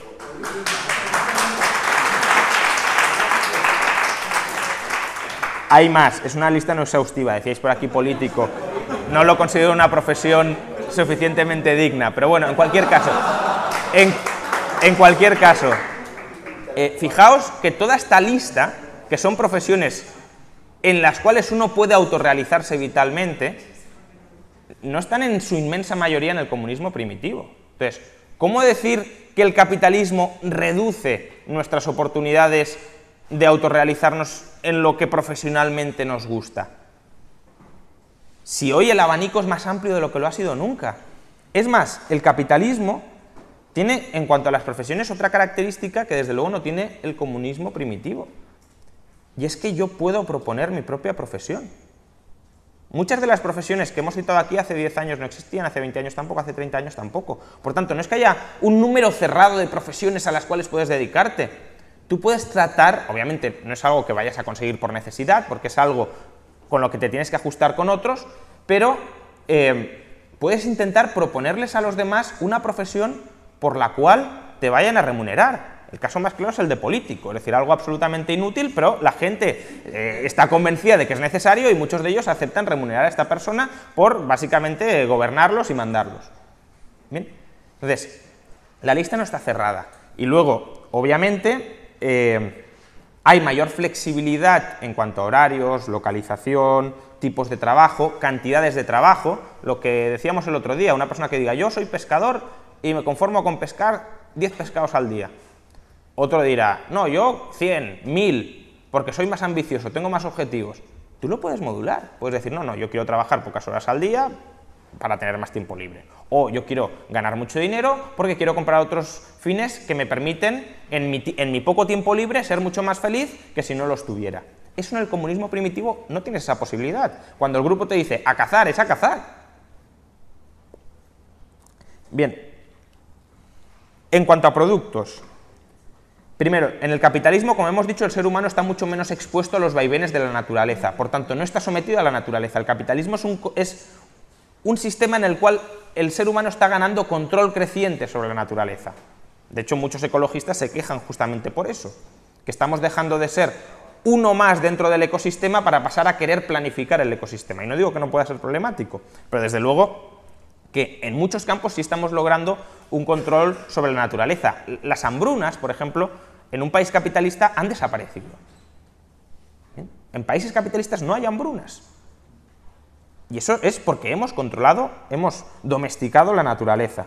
A: Hay más, es una lista no exhaustiva, decíais por aquí político. No lo considero una profesión suficientemente digna, pero bueno, en cualquier caso, en, en cualquier caso, eh, fijaos que toda esta lista, que son profesiones en las cuales uno puede autorrealizarse vitalmente, no están en su inmensa mayoría en el comunismo primitivo. Entonces, ¿cómo decir que el capitalismo reduce nuestras oportunidades de autorrealizarnos en lo que profesionalmente nos gusta? Si hoy el abanico es más amplio de lo que lo ha sido nunca. Es más, el capitalismo tiene, en cuanto a las profesiones, otra característica que desde luego no tiene el comunismo primitivo. Y es que yo puedo proponer mi propia profesión. Muchas de las profesiones que hemos citado aquí hace diez años no existían, hace veinte años tampoco, hace treinta años tampoco. Por tanto, no es que haya un número cerrado de profesiones a las cuales puedes dedicarte. tú puedes tratar, obviamente no es algo que vayas a conseguir por necesidad, porque es algo con lo que te tienes que ajustar con otros, pero eh, puedes intentar proponerles a los demás una profesión por la cual te vayan a remunerar. El caso más claro es el de político, es decir, algo absolutamente inútil, pero la gente eh, está convencida de que es necesario y muchos de ellos aceptan remunerar a esta persona por, básicamente, gobernarlos y mandarlos. Bien, entonces, la lista no está cerrada. Y luego, obviamente, eh, hay mayor flexibilidad en cuanto a horarios, localización, tipos de trabajo, cantidades de trabajo. Lo que decíamos el otro día, una persona que diga, yo soy pescador y me conformo con pescar diez pescados al día. Otro dirá, no, yo cien, mil, porque soy más ambicioso, tengo más objetivos. Tú lo puedes modular, puedes decir, no, no, yo quiero trabajar pocas horas al día para tener más tiempo libre. O yo quiero ganar mucho dinero porque quiero comprar otros fines que me permiten, en mi, en mi poco tiempo libre, ser mucho más feliz que si no los tuviera. Eso en el comunismo primitivo no tienes esa posibilidad. Cuando el grupo te dice, a cazar, es a cazar. Bien, en cuanto a productos, primero, en el capitalismo, como hemos dicho, el ser humano está mucho menos expuesto a los vaivenes de la naturaleza, por tanto, no está sometido a la naturaleza. El capitalismo es un, es un sistema en el cual el ser humano está ganando control creciente sobre la naturaleza. De hecho, muchos ecologistas se quejan justamente por eso, que estamos dejando de ser uno más dentro del ecosistema para pasar a querer planificar el ecosistema. Y no digo que no pueda ser problemático, pero desde luego que en muchos campos sí estamos logrando un control sobre la naturaleza. Las hambrunas, por ejemplo, en un país capitalista han desaparecido. ¿Bien? En países capitalistas no hay hambrunas. Y eso es porque hemos controlado, hemos domesticado la naturaleza.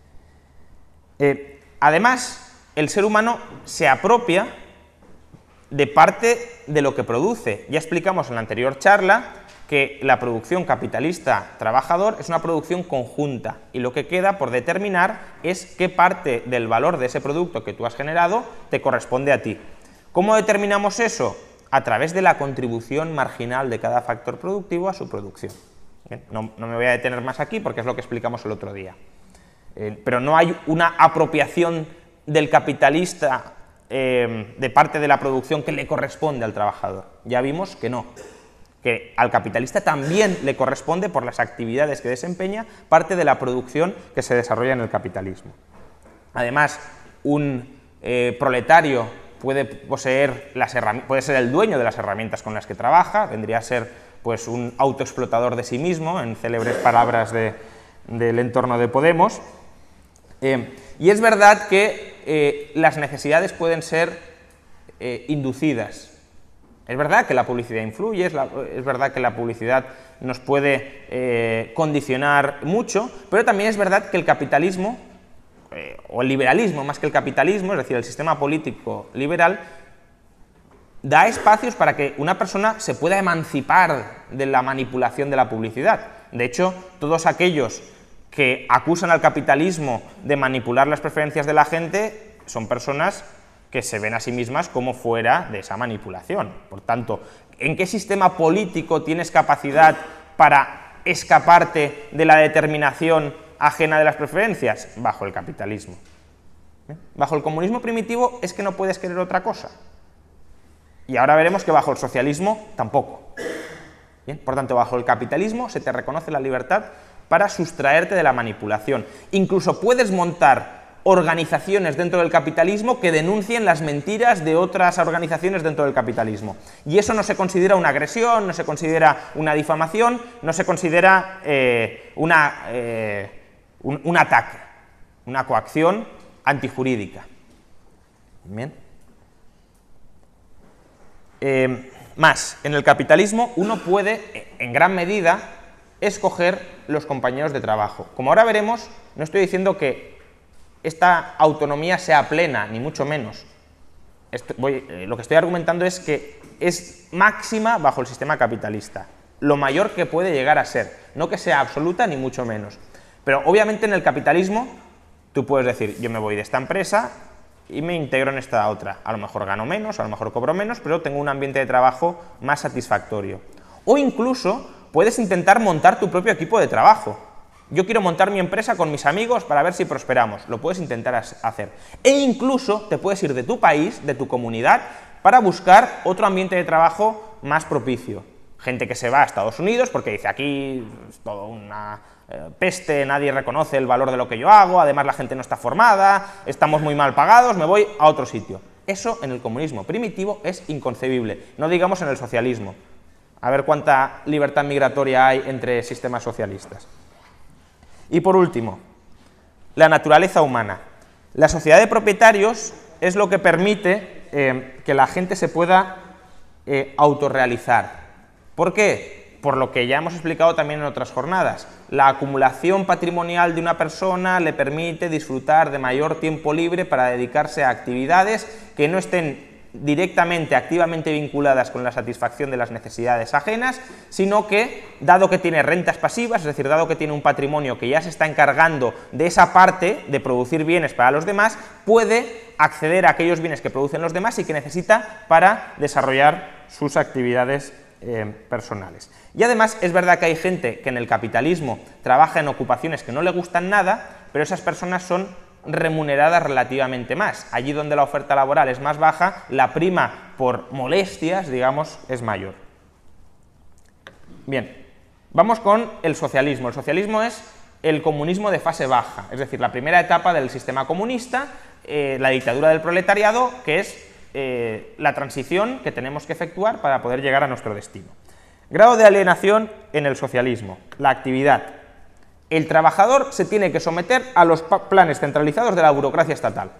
A: Eh, además, el ser humano se apropia de parte de lo que produce. Ya explicamos en la anterior charla que la producción capitalista-trabajador es una producción conjunta y lo que queda por determinar es qué parte del valor de ese producto que tú has generado te corresponde a ti. ¿Cómo determinamos eso? A través de la contribución marginal de cada factor productivo a su producción. Bien, no, no me voy a detener más aquí porque es lo que explicamos el otro día. Eh, pero no hay una apropiación del capitalista eh, de parte de la producción que le corresponde al trabajador. Ya vimos que no. Que al capitalista también le corresponde, por las actividades que desempeña, parte de la producción que se desarrolla en el capitalismo. Además, un eh, proletario puede poseer las herramientas, puede ser el dueño de las herramientas con las que trabaja, vendría a ser pues, un autoexplotador de sí mismo, en célebres palabras de, del entorno de Podemos. Eh, y es verdad que eh, las necesidades pueden ser eh, inducidas. Es verdad que la publicidad influye, es, la, es verdad que la publicidad nos puede eh, condicionar mucho, pero también es verdad que el capitalismo, eh, o el liberalismo más que el capitalismo, es decir, el sistema político liberal, da espacios para que una persona se pueda emancipar de la manipulación de la publicidad. De hecho, todos aquellos que acusan al capitalismo de manipular las preferencias de la gente son personas que se ven a sí mismas como fuera de esa manipulación. Por tanto, ¿en qué sistema político tienes capacidad para escaparte de la determinación ajena de las preferencias? Bajo el capitalismo. ¿Eh? Bajo el comunismo primitivo es que no puedes querer otra cosa. Y ahora veremos que bajo el socialismo tampoco. ¿Bien? Por tanto, bajo el capitalismo se te reconoce la libertad para sustraerte de la manipulación. Incluso puedes montar organizaciones dentro del capitalismo que denuncien las mentiras de otras organizaciones dentro del capitalismo. Y eso no se considera una agresión, no se considera una difamación, no se considera eh, una, eh, un, un ataque, una coacción antijurídica. Bien. Eh, más, en el capitalismo uno puede, en gran medida, escoger los compañeros de trabajo. Como ahora veremos, no estoy diciendo que esta autonomía sea plena, ni mucho menos. Esto, voy, eh, lo que estoy argumentando es que es máxima bajo el sistema capitalista, lo mayor que puede llegar a ser, no que sea absoluta ni mucho menos. Pero obviamente en el capitalismo tú puedes decir, yo me voy de esta empresa y me integro en esta otra. A lo mejor gano menos, a lo mejor cobro menos, pero tengo un ambiente de trabajo más satisfactorio. O incluso puedes intentar montar tu propio equipo de trabajo. Yo quiero montar mi empresa con mis amigos para ver si prosperamos. Lo puedes intentar hacer. E incluso te puedes ir de tu país, de tu comunidad, para buscar otro ambiente de trabajo más propicio. Gente que se va a Estados Unidos porque dice aquí es todo una eh, peste, nadie reconoce el valor de lo que yo hago, además la gente no está formada, estamos muy mal pagados, me voy a otro sitio. Eso en el comunismo primitivo es inconcebible, no digamos en el socialismo. A ver cuánta libertad migratoria hay entre sistemas socialistas. Y por último, la naturaleza humana. La sociedad de propietarios es lo que permite eh, que la gente se pueda eh, autorrealizar. ¿Por qué? Por lo que ya hemos explicado también en otras jornadas. La acumulación patrimonial de una persona le permite disfrutar de mayor tiempo libre para dedicarse a actividades que no estén directamente, activamente vinculadas con la satisfacción de las necesidades ajenas, sino que, dado que tiene rentas pasivas, es decir, dado que tiene un patrimonio que ya se está encargando de esa parte de producir bienes para los demás, puede acceder a aquellos bienes que producen los demás y que necesita para desarrollar sus actividades eh, personales. Y además es verdad que hay gente que en el capitalismo trabaja en ocupaciones que no le gustan nada, pero esas personas son remuneradas relativamente más. Allí donde la oferta laboral es más baja, la prima por molestias, digamos, es mayor. Bien, vamos con el socialismo. El socialismo es el comunismo de fase baja, es decir, la primera etapa del sistema comunista, eh, la dictadura del proletariado, que es eh, la transición que tenemos que efectuar para poder llegar a nuestro destino. Grado de alienación en el socialismo, la actividad. El trabajador se tiene que someter a los planes centralizados de la burocracia estatal.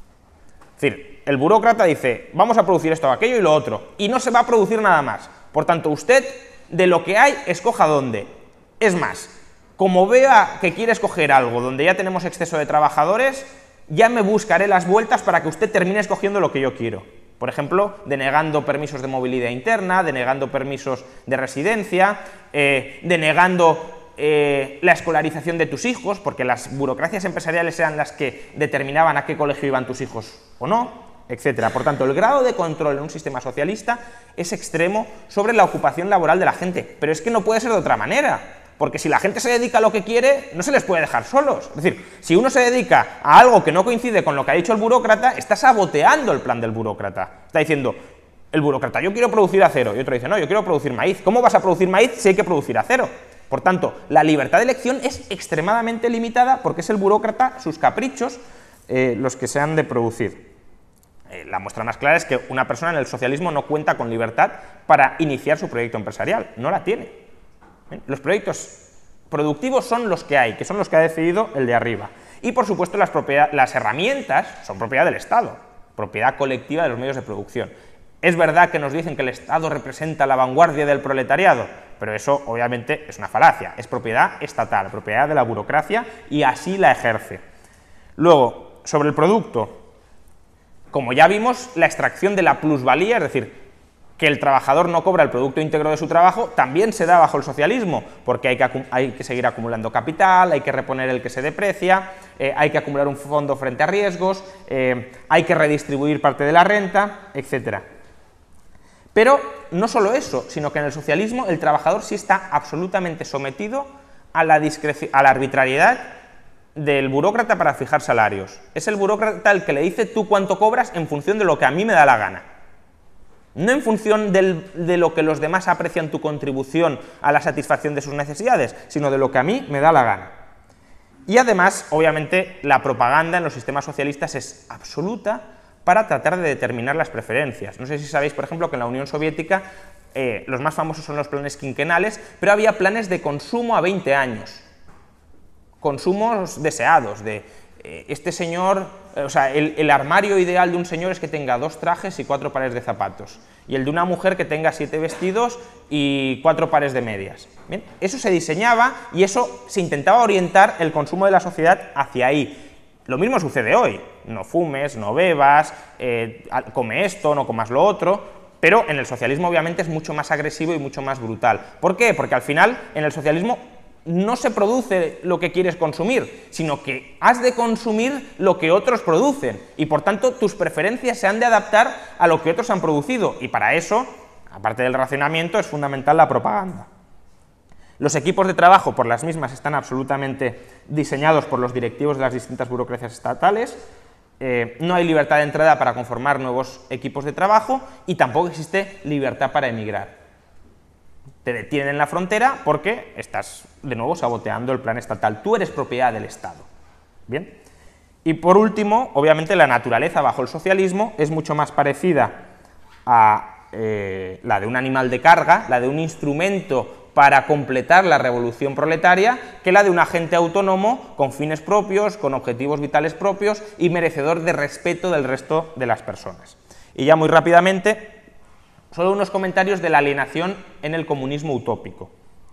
A: Es decir, el burócrata dice, vamos a producir esto, aquello y lo otro, y no se va a producir nada más. Por tanto, usted, de lo que hay, escoja dónde. Es más, como vea que quiere escoger algo donde ya tenemos exceso de trabajadores, ya me buscaré las vueltas para que usted termine escogiendo lo que yo quiero. Por ejemplo, denegando permisos de movilidad interna, denegando permisos de residencia, eh, denegando Eh, la escolarización de tus hijos, porque las burocracias empresariales eran las que determinaban a qué colegio iban tus hijos o no, etcétera. Por tanto, el grado de control en un sistema socialista es extremo sobre la ocupación laboral de la gente, pero es que no puede ser de otra manera, porque si la gente se dedica a lo que quiere, no se les puede dejar solos. Es decir, si uno se dedica a algo que no coincide con lo que ha dicho el burócrata, está saboteando el plan del burócrata. Está diciendo, el burócrata, yo quiero producir acero, y otro dice, no, yo quiero producir maíz. ¿Cómo vas a producir maíz si hay que producir acero? Por tanto, la libertad de elección es extremadamente limitada porque es el burócrata, sus caprichos, eh, los que se han de producir. Eh, la muestra más clara es que una persona en el socialismo no cuenta con libertad para iniciar su proyecto empresarial, no la tiene. ¿Bien? Los proyectos productivos son los que hay, que son los que ha decidido el de arriba. Y, por supuesto, las, las herramientas son propiedad del Estado, propiedad colectiva de los medios de producción. Es verdad que nos dicen que el Estado representa la vanguardia del proletariado, pero eso obviamente es una falacia, es propiedad estatal, propiedad de la burocracia y así la ejerce. Luego, sobre el producto, como ya vimos, la extracción de la plusvalía, es decir, que el trabajador no cobra el producto íntegro de su trabajo, también se da bajo el socialismo, porque hay que, hay que seguir acumulando capital, hay que reponer el que se deprecia, eh, hay que acumular un fondo frente a riesgos, eh, hay que redistribuir parte de la renta, etcétera. Pero no solo eso, sino que en el socialismo el trabajador sí está absolutamente sometido a la, a la arbitrariedad del burócrata para fijar salarios. Es el burócrata el que le dice tú cuánto cobras en función de lo que a mí me da la gana. No en función del, de lo que los demás aprecian tu contribución a la satisfacción de sus necesidades, sino de lo que a mí me da la gana. Y además, obviamente, la propaganda en los sistemas socialistas es absoluta para tratar de determinar las preferencias. No sé si sabéis, por ejemplo, que en la Unión Soviética eh, los más famosos son los planes quinquenales, pero había planes de consumo a veinte años. Consumos deseados, de eh, este señor, eh, o sea, el, el armario ideal de un señor es que tenga dos trajes y cuatro pares de zapatos, y el de una mujer que tenga siete vestidos y cuatro pares de medias. ¿Bien? Eso se diseñaba y eso se intentaba orientar el consumo de la sociedad hacia ahí. Lo mismo sucede hoy, no fumes, no bebas, eh, come esto, no comas lo otro, pero en el socialismo obviamente es mucho más agresivo y mucho más brutal. ¿Por qué? Porque al final en el socialismo no se produce lo que quieres consumir, sino que has de consumir lo que otros producen y por tanto tus preferencias se han de adaptar a lo que otros han producido y para eso, aparte del racionamiento, es fundamental la propaganda. Los equipos de trabajo, por las mismas, están absolutamente diseñados por los directivos de las distintas burocracias estatales. Eh, no hay libertad de entrada para conformar nuevos equipos de trabajo y tampoco existe libertad para emigrar. Te detienen en la frontera porque estás, de nuevo, saboteando el plan estatal. Tú eres propiedad del Estado. Bien. Y por último, obviamente, la naturaleza bajo el socialismo es mucho más parecida a eh, la de un animal de carga, la de un instrumento para completar la revolución proletaria, que la de un agente autónomo con fines propios, con objetivos vitales propios y merecedor de respeto del resto de las personas. Y ya muy rápidamente, solo unos comentarios de la alienación en el comunismo utópico.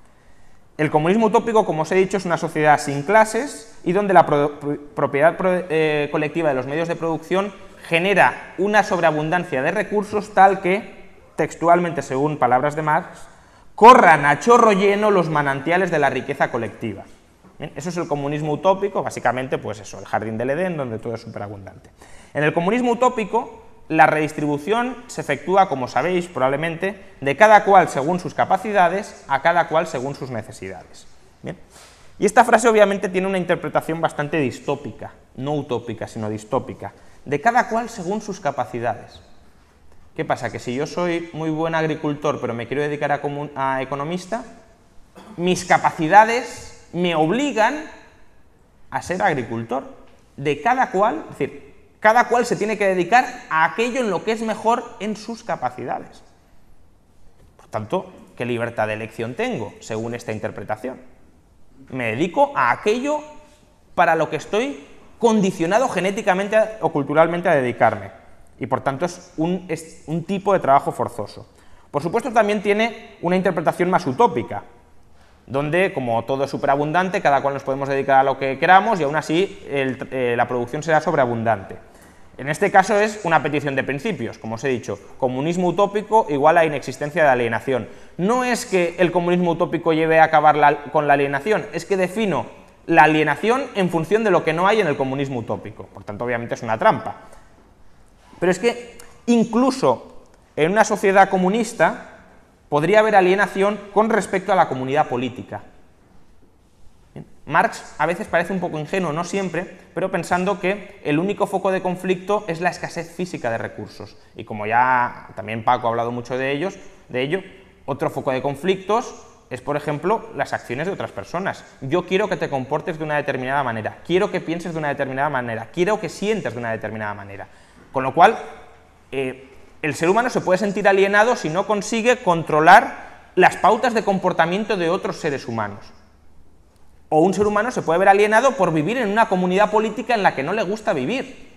A: El comunismo utópico, como os he dicho, es una sociedad sin clases y donde la pro propiedad pro eh, colectiva de los medios de producción genera una sobreabundancia de recursos tal que, textualmente según palabras de Marx, corran a chorro lleno los manantiales de la riqueza colectiva. ¿Bien? Eso es el comunismo utópico, básicamente, pues eso, el jardín del Edén, donde todo es superabundante. En el comunismo utópico, la redistribución se efectúa, como sabéis, probablemente, de cada cual según sus capacidades, a cada cual según sus necesidades. ¿Bien? Y esta frase, obviamente, tiene una interpretación bastante distópica, no utópica, sino distópica, de cada cual según sus capacidades. ¿Qué pasa? Que si yo soy muy buen agricultor, pero me quiero dedicar a, a economista, mis capacidades me obligan a ser agricultor. De cada cual, es decir, cada cual se tiene que dedicar a aquello en lo que es mejor en sus capacidades. Por tanto, ¿qué libertad de elección tengo, según esta interpretación? Me dedico a aquello para lo que estoy condicionado genéticamente o culturalmente a dedicarme. Y por tanto es un, es un tipo de trabajo forzoso. Por supuesto también tiene una interpretación más utópica, donde como todo es superabundante, cada cual nos podemos dedicar a lo que queramos y aún así el, eh, la producción será sobreabundante. En este caso es una petición de principios, como os he dicho, comunismo utópico igual a inexistencia de alienación. No es que el comunismo utópico lleve a acabar la, con la alienación, es que defino la alienación en función de lo que no hay en el comunismo utópico. Por tanto, obviamente es una trampa. Pero es que incluso en una sociedad comunista podría haber alienación con respecto a la comunidad política. Bien. Marx a veces parece un poco ingenuo, no siempre, pero pensando que el único foco de conflicto es la escasez física de recursos. Y como ya también Paco ha hablado mucho de, ellos, de ello, otro foco de conflictos es, por ejemplo, las acciones de otras personas. Yo quiero que te comportes de una determinada manera, quiero que pienses de una determinada manera, quiero que sientas de una determinada manera. Con lo cual, eh, el ser humano se puede sentir alienado si no consigue controlar las pautas de comportamiento de otros seres humanos. O un ser humano se puede ver alienado por vivir en una comunidad política en la que no le gusta vivir.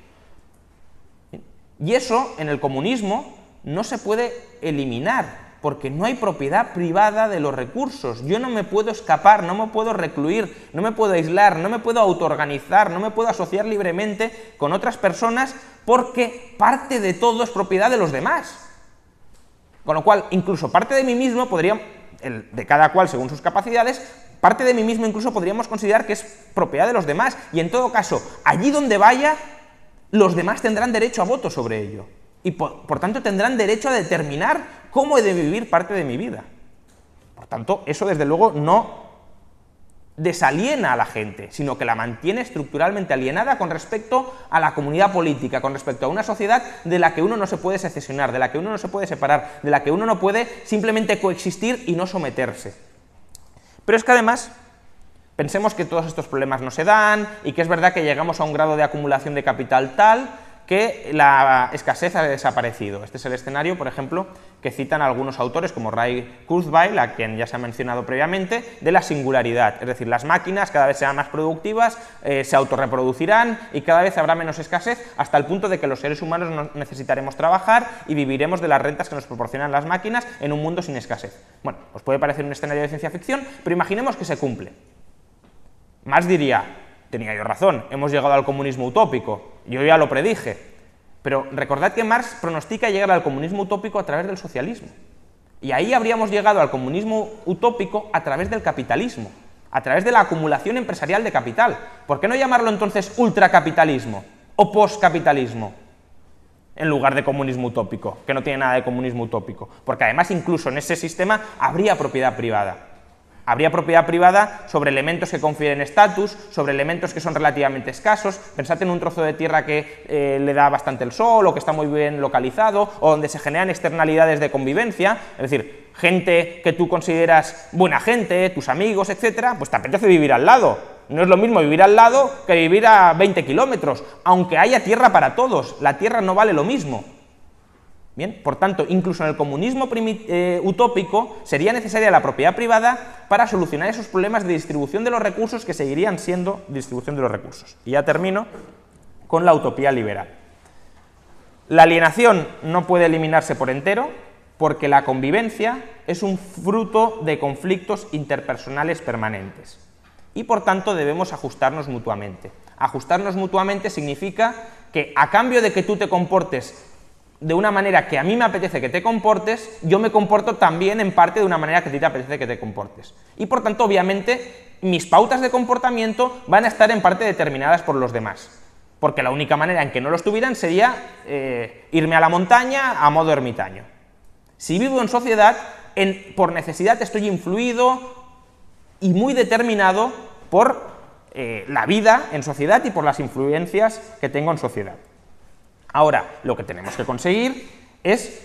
A: Y eso, en el comunismo, no se puede eliminar, porque no hay propiedad privada de los recursos. Yo no me puedo escapar, no me puedo recluir, no me puedo aislar, no me puedo autoorganizar, no me puedo asociar libremente con otras personas porque parte de todo es propiedad de los demás. Con lo cual, incluso parte de mí mismo podría, el, de cada cual según sus capacidades, parte de mí mismo incluso podríamos considerar que es propiedad de los demás. Y en todo caso, allí donde vaya, los demás tendrán derecho a voto sobre ello. Y por, por tanto tendrán derecho a determinar cómo he de vivir parte de mi vida. Por tanto, eso desde luego no desaliena a la gente, sino que la mantiene estructuralmente alienada con respecto a la comunidad política, con respecto a una sociedad de la que uno no se puede secesionar, de la que uno no se puede separar, de la que uno no puede simplemente coexistir y no someterse. Pero es que además, pensemos que todos estos problemas no se dan y que es verdad que llegamos a un grado de acumulación de capital tal que la escasez ha desaparecido. Este es el escenario, por ejemplo, que citan algunos autores como Ray Kurzweil, a quien ya se ha mencionado previamente, de la singularidad. Es decir, las máquinas cada vez serán más productivas, eh, se autorreproducirán y cada vez habrá menos escasez hasta el punto de que los seres humanos no necesitaremos trabajar y viviremos de las rentas que nos proporcionan las máquinas en un mundo sin escasez. Bueno, os puede parecer un escenario de ciencia ficción, pero imaginemos que se cumple. Marx diría: tenía yo razón, hemos llegado al comunismo utópico, yo ya lo predije. Pero recordad que Marx pronostica llegar al comunismo utópico a través del socialismo. Y ahí habríamos llegado al comunismo utópico a través del capitalismo, a través de la acumulación empresarial de capital. ¿Por qué no llamarlo entonces ultracapitalismo o postcapitalismo en lugar de comunismo utópico, que no tiene nada de comunismo utópico? Porque además incluso en ese sistema habría propiedad privada. Habría propiedad privada sobre elementos que confieren estatus, sobre elementos que son relativamente escasos. Pensad en un trozo de tierra que eh, le da bastante el sol o que está muy bien localizado o donde se generan externalidades de convivencia, es decir, gente que tú consideras buena gente, tus amigos, etcétera, pues te apetece vivir al lado. No es lo mismo vivir al lado que vivir a veinte kilómetros, aunque haya tierra para todos, la tierra no vale lo mismo. Bien, por tanto, incluso en el comunismo eh, utópico sería necesaria la propiedad privada para solucionar esos problemas de distribución de los recursos que seguirían siendo distribución de los recursos. Y ya termino con la utopía liberal. La alienación no puede eliminarse por entero porque la convivencia es un fruto de conflictos interpersonales permanentes y por tanto debemos ajustarnos mutuamente. Ajustarnos mutuamente significa que a cambio de que tú te comportes de una manera que a mí me apetece que te comportes, yo me comporto también en parte de una manera que a ti te apetece que te comportes. Y por tanto, obviamente, mis pautas de comportamiento van a estar en parte determinadas por los demás. Porque la única manera en que no lo estuvieran sería eh, irme a la montaña a modo ermitaño. Si vivo en sociedad, en, por necesidad estoy influido y muy determinado por eh, la vida en sociedad y por las influencias que tengo en sociedad. Ahora, lo que tenemos que conseguir es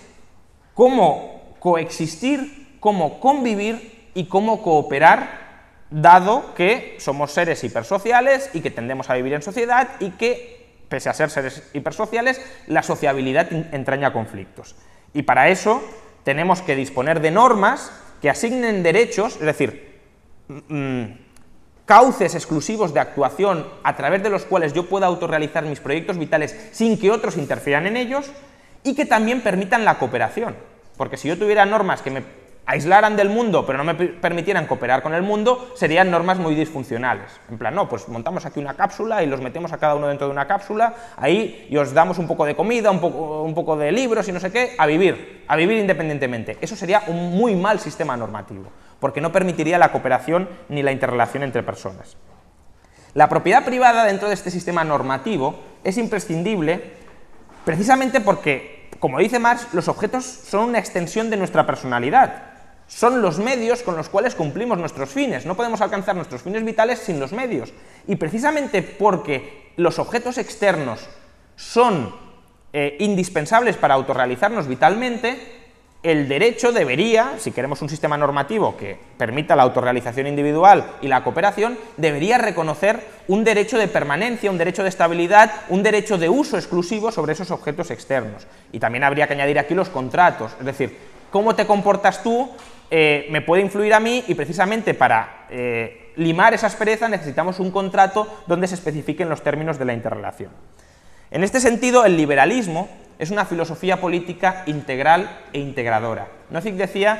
A: cómo coexistir, cómo convivir y cómo cooperar, dado que somos seres hipersociales y que tendemos a vivir en sociedad y que, pese a ser seres hipersociales, la sociabilidad entraña conflictos. Y para eso tenemos que disponer de normas que asignen derechos, es decir, mmm, cauces exclusivos de actuación a través de los cuales yo pueda autorrealizar mis proyectos vitales sin que otros interfieran en ellos y que también permitan la cooperación. Porque si yo tuviera normas que me aislaran del mundo pero no me permitieran cooperar con el mundo, serían normas muy disfuncionales. En plan, no, pues montamos aquí una cápsula y los metemos a cada uno dentro de una cápsula, ahí y os damos un poco de comida, un poco, un poco de libros y no sé qué, a vivir, a vivir independientemente. Eso sería un muy mal sistema normativo, porque no permitiría la cooperación ni la interrelación entre personas. La propiedad privada dentro de este sistema normativo es imprescindible precisamente porque, como dice Marx, los objetos son una extensión de nuestra personalidad. Son los medios con los cuales cumplimos nuestros fines. No podemos alcanzar nuestros fines vitales sin los medios. Y precisamente porque los objetos externos son eh, indispensables para autorrealizarnos vitalmente, el derecho debería, si queremos un sistema normativo que permita la autorrealización individual y la cooperación, debería reconocer un derecho de permanencia, un derecho de estabilidad, un derecho de uso exclusivo sobre esos objetos externos. Y también habría que añadir aquí los contratos, es decir, cómo te comportas tú eh, me puede influir a mí y precisamente para eh, limar esa aspereza necesitamos un contrato donde se especifiquen los términos de la interrelación. En este sentido, el liberalismo es una filosofía política integral e integradora. Nozick decía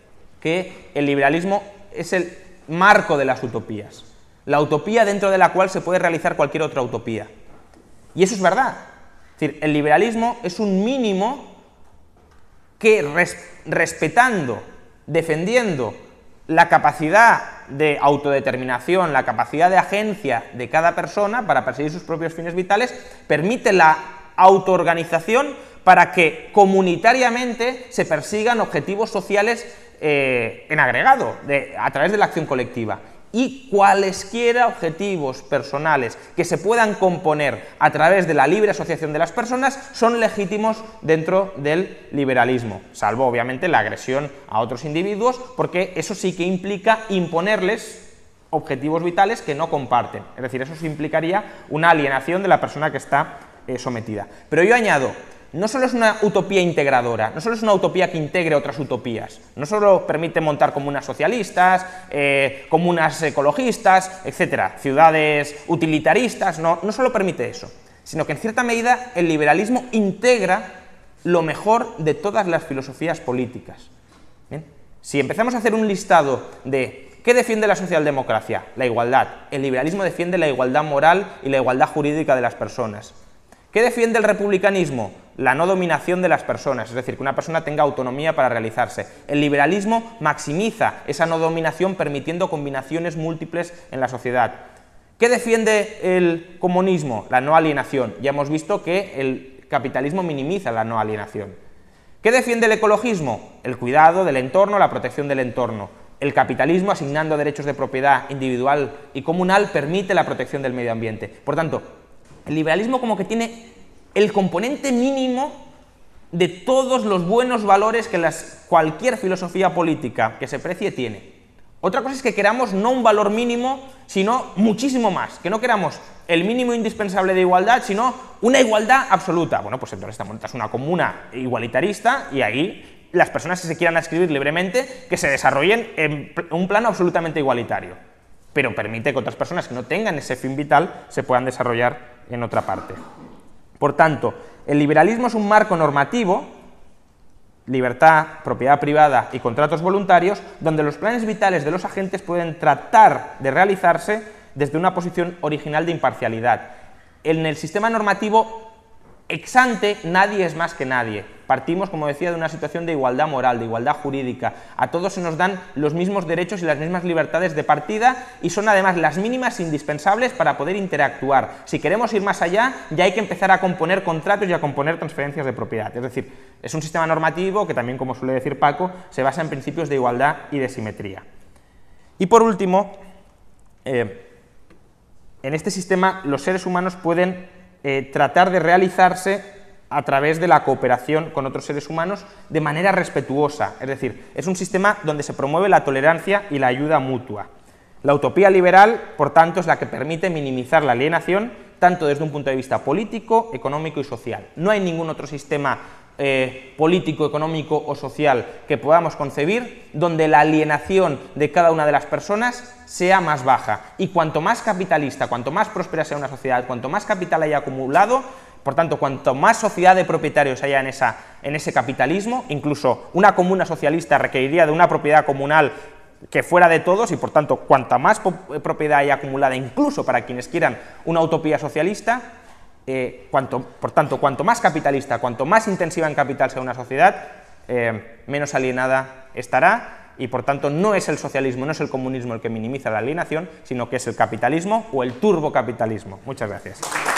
A: que el liberalismo es el marco de las utopías, la utopía dentro de la cual se puede realizar cualquier otra utopía. Y eso es verdad. Es decir, el liberalismo es un mínimo que, res, respetando, defendiendo la capacidad de autodeterminación, la capacidad de agencia de cada persona para perseguir sus propios fines vitales, permite la autoorganización para que comunitariamente se persigan objetivos sociales eh, en agregado, de, a través de la acción colectiva. Y cualesquiera objetivos personales que se puedan componer a través de la libre asociación de las personas son legítimos dentro del liberalismo, salvo obviamente la agresión a otros individuos, porque eso sí que implica imponerles objetivos vitales que no comparten, es decir, eso sí implicaría una alienación de la persona que está eh, sometida. Pero yo añado, no solo es una utopía integradora, no solo es una utopía que integre otras utopías, no solo permite montar comunas socialistas, eh, comunas ecologistas, etcétera, ciudades utilitaristas, no, no solo permite eso, sino que en cierta medida el liberalismo integra lo mejor de todas las filosofías políticas. ¿Bien? Si empezamos a hacer un listado de ¿qué defiende la socialdemocracia? La igualdad. El liberalismo defiende la igualdad moral y la igualdad jurídica de las personas. ¿Qué defiende el republicanismo? La no dominación de las personas, es decir, que una persona tenga autonomía para realizarse. El liberalismo maximiza esa no dominación permitiendo combinaciones múltiples en la sociedad. ¿Qué defiende el comunismo? La no alienación. Ya hemos visto que el capitalismo minimiza la no alienación. ¿Qué defiende el ecologismo? El cuidado del entorno, la protección del entorno. El capitalismo, asignando derechos de propiedad individual y comunal, permite la protección del medio ambiente. Por tanto, el liberalismo como que tiene el componente mínimo de todos los buenos valores que las, cualquier filosofía política que se precie tiene. Otra cosa es que queramos no un valor mínimo, sino muchísimo más, que no queramos el mínimo indispensable de igualdad, sino una igualdad absoluta. Bueno, pues entonces esta monta es una comuna igualitarista y ahí las personas que se quieran adscribir libremente que se desarrollen en un plano absolutamente igualitario, pero permite que otras personas que no tengan ese fin vital se puedan desarrollar en otra parte. Por tanto, el liberalismo es un marco normativo, libertad, propiedad privada y contratos voluntarios, donde los planes vitales de los agentes pueden tratar de realizarse desde una posición original de imparcialidad. En el sistema normativo ex ante nadie es más que nadie. Partimos, como decía, de una situación de igualdad moral, de igualdad jurídica. A todos se nos dan los mismos derechos y las mismas libertades de partida y son además las mínimas indispensables para poder interactuar. Si queremos ir más allá, ya hay que empezar a componer contratos y a componer transferencias de propiedad. Es decir, es un sistema normativo que también, como suele decir Paco, se basa en principios de igualdad y de simetría. Y por último, eh, en este sistema los seres humanos pueden eh, tratar de realizarse a través de la cooperación con otros seres humanos de manera respetuosa. Es decir, es un sistema donde se promueve la tolerancia y la ayuda mutua. La utopía liberal, por tanto, es la que permite minimizar la alienación, tanto desde un punto de vista político, económico y social. No hay ningún otro sistema eh, político, económico o social que podamos concebir donde la alienación de cada una de las personas sea más baja. Y cuanto más capitalista, cuanto más próspera sea una sociedad, cuanto más capital haya acumulado, por tanto, cuanto más sociedad de propietarios haya en, esa, en ese capitalismo, incluso una comuna socialista requeriría de una propiedad comunal que fuera de todos y, por tanto, cuanta más propiedad haya acumulada, incluso para quienes quieran una utopía socialista, eh, cuanto, por tanto, cuanto más capitalista, cuanto más intensiva en capital sea una sociedad, eh, menos alienada estará y, por tanto, no es el socialismo, no es el comunismo el que minimiza la alienación, sino que es el capitalismo o el turbocapitalismo. Muchas gracias.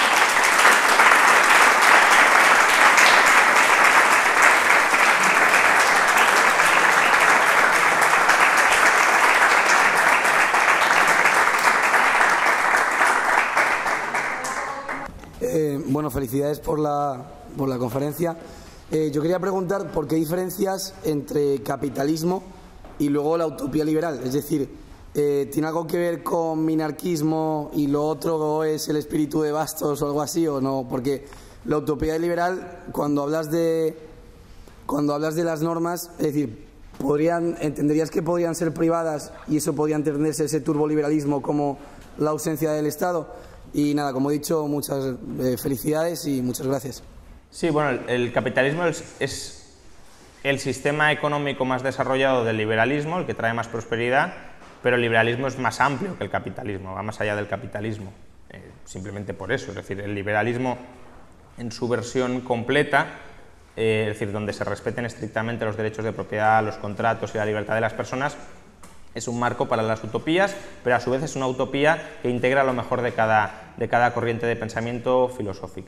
B: Eh, bueno, felicidades por la, por la conferencia. Eh, yo quería preguntar por qué diferencias entre capitalismo y luego la utopía liberal. Es decir, eh, ¿tiene algo que ver con minarquismo y lo otro es el espíritu de Bastos o algo así o no? Porque la utopía liberal, cuando hablas de, cuando hablas de las normas, es decir, podrían, ¿entenderías que podrían ser privadas y eso podría entenderse ese turboliberalismo como la ausencia del Estado? Y nada, como he dicho, muchas eh, felicidades y muchas gracias.
A: Sí, bueno, el, el capitalismo es, es el sistema económico más desarrollado del liberalismo, el que trae más prosperidad, pero el liberalismo es más amplio que el capitalismo, va más allá del capitalismo, eh, simplemente por eso. Es decir, el liberalismo en su versión completa, eh, es decir, donde se respeten estrictamente los derechos de propiedad, los contratos y la libertad de las personas, es un marco para las utopías, pero a su vez es una utopía que integra lo mejor de cada, de cada corriente de pensamiento filosófica.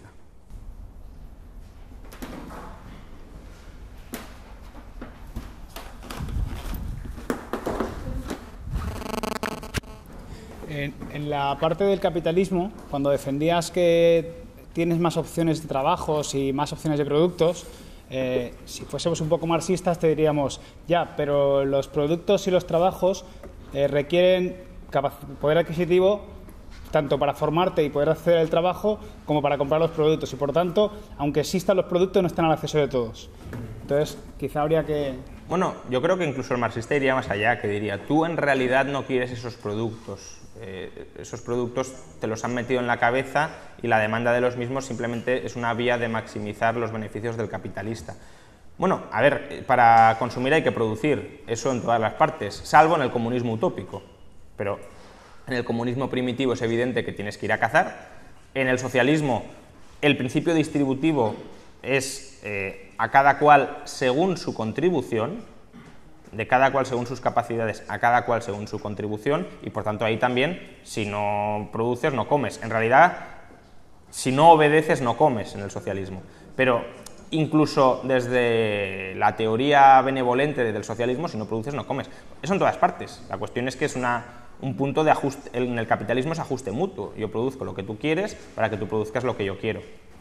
C: En, en la parte del capitalismo, cuando defendías que tienes más opciones de trabajos y más opciones de productos, Eh, si fuésemos un poco marxistas te diríamos, ya, pero los productos y los trabajos eh, requieren poder adquisitivo tanto para formarte y poder hacer el trabajo como para comprar los productos y, por tanto, aunque existan los productos, no están al acceso de todos. Entonces, quizá habría que...
A: Bueno, yo creo que incluso el marxista iría más allá, que diría, tú en realidad no quieres esos productos, eh, esos productos te los han metido en la cabeza y la demanda de los mismos simplemente es una vía de maximizar los beneficios del capitalista. Bueno, a ver, para consumir hay que producir, eso en todas las partes, salvo en el comunismo utópico, pero en el comunismo primitivo es evidente que tienes que ir a cazar, en el socialismo el principio distributivo es eh, a cada cual según su contribución, de cada cual según sus capacidades, a cada cual según su contribución, y por tanto ahí también, si no produces, no comes. En realidad, si no obedeces, no comes en el socialismo. Pero incluso desde la teoría benevolente del socialismo, si no produces no comes. Eso en todas partes. La cuestión es que es una, un punto de ajuste, en el capitalismo es ajuste mutuo. Yo produzco lo que tú quieres para que tú produzcas lo que yo quiero.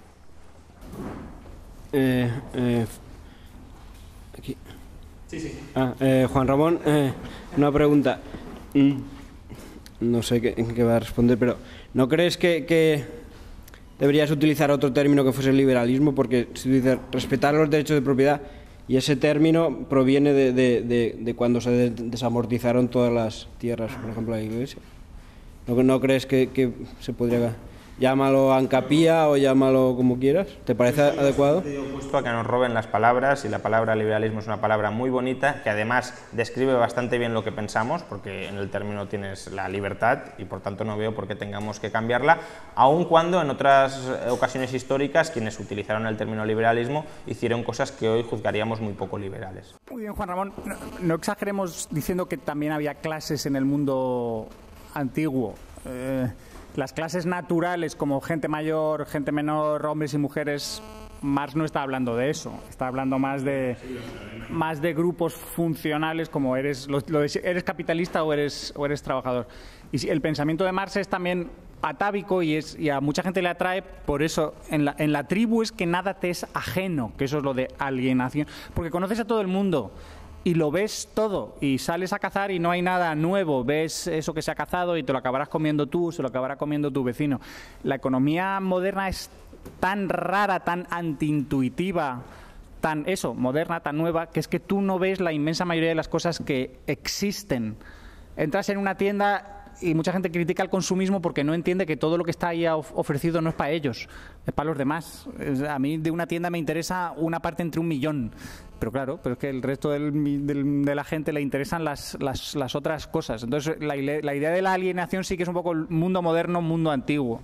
D: Eh, eh, aquí.
A: Sí, sí.
D: Ah, eh, Juan Ramón, eh, una pregunta. Mm, no sé qué, qué va a responder, pero ¿no crees que, que deberías utilizar otro término que fuese liberalismo? Porque si dices respetar los derechos de propiedad, y ese término proviene de, de, de, de cuando se desamortizaron todas las tierras, por ejemplo, la Iglesia. ¿No, no crees que, que se podría...? Llámalo ancapía o llámalo como quieras. ¿Te parece
A: sí, sí,
D: adecuado?
A: Estoy opuesto a que nos roben las palabras, y la palabra liberalismo es una palabra muy bonita que además describe bastante bien lo que pensamos, porque en el término tienes la libertad y por tanto no veo por qué tengamos que cambiarla, aun cuando en otras ocasiones históricas quienes utilizaron el término liberalismo hicieron cosas que hoy juzgaríamos muy poco liberales.
C: Muy bien, Juan Ramón. No, no exageremos diciendo que también había clases en el mundo antiguo. Eh... Las clases naturales, como gente mayor, gente menor, hombres y mujeres, Marx no está hablando de eso. Está hablando más de, más de grupos funcionales, como eres, lo, lo de, eres capitalista o eres, o eres trabajador. Y el pensamiento de Marx es también atávico y, es, y a mucha gente le atrae, por eso en la, en la tribu es que nada te es ajeno, que eso es lo de alienación, porque conoces a todo el mundo. Y lo ves todo, y sales a cazar y no hay nada nuevo, ves eso que se ha cazado y te lo acabarás comiendo tú, se lo acabará comiendo tu vecino. La economía moderna es tan rara, tan antiintuitiva, tan eso, moderna, tan nueva, que es que tú no ves la inmensa mayoría de las cosas que existen. Entras en una tienda y mucha gente critica el consumismo porque no entiende que todo lo que está ahí ofrecido no es para ellos, es para los demás. A mí de una tienda me interesa una parte entre un millón, pero claro, pero es que el resto del, del, de la gente le interesan las, las, las otras cosas. Entonces la, la idea de la alienación sí que es un poco el mundo moderno, mundo antiguo.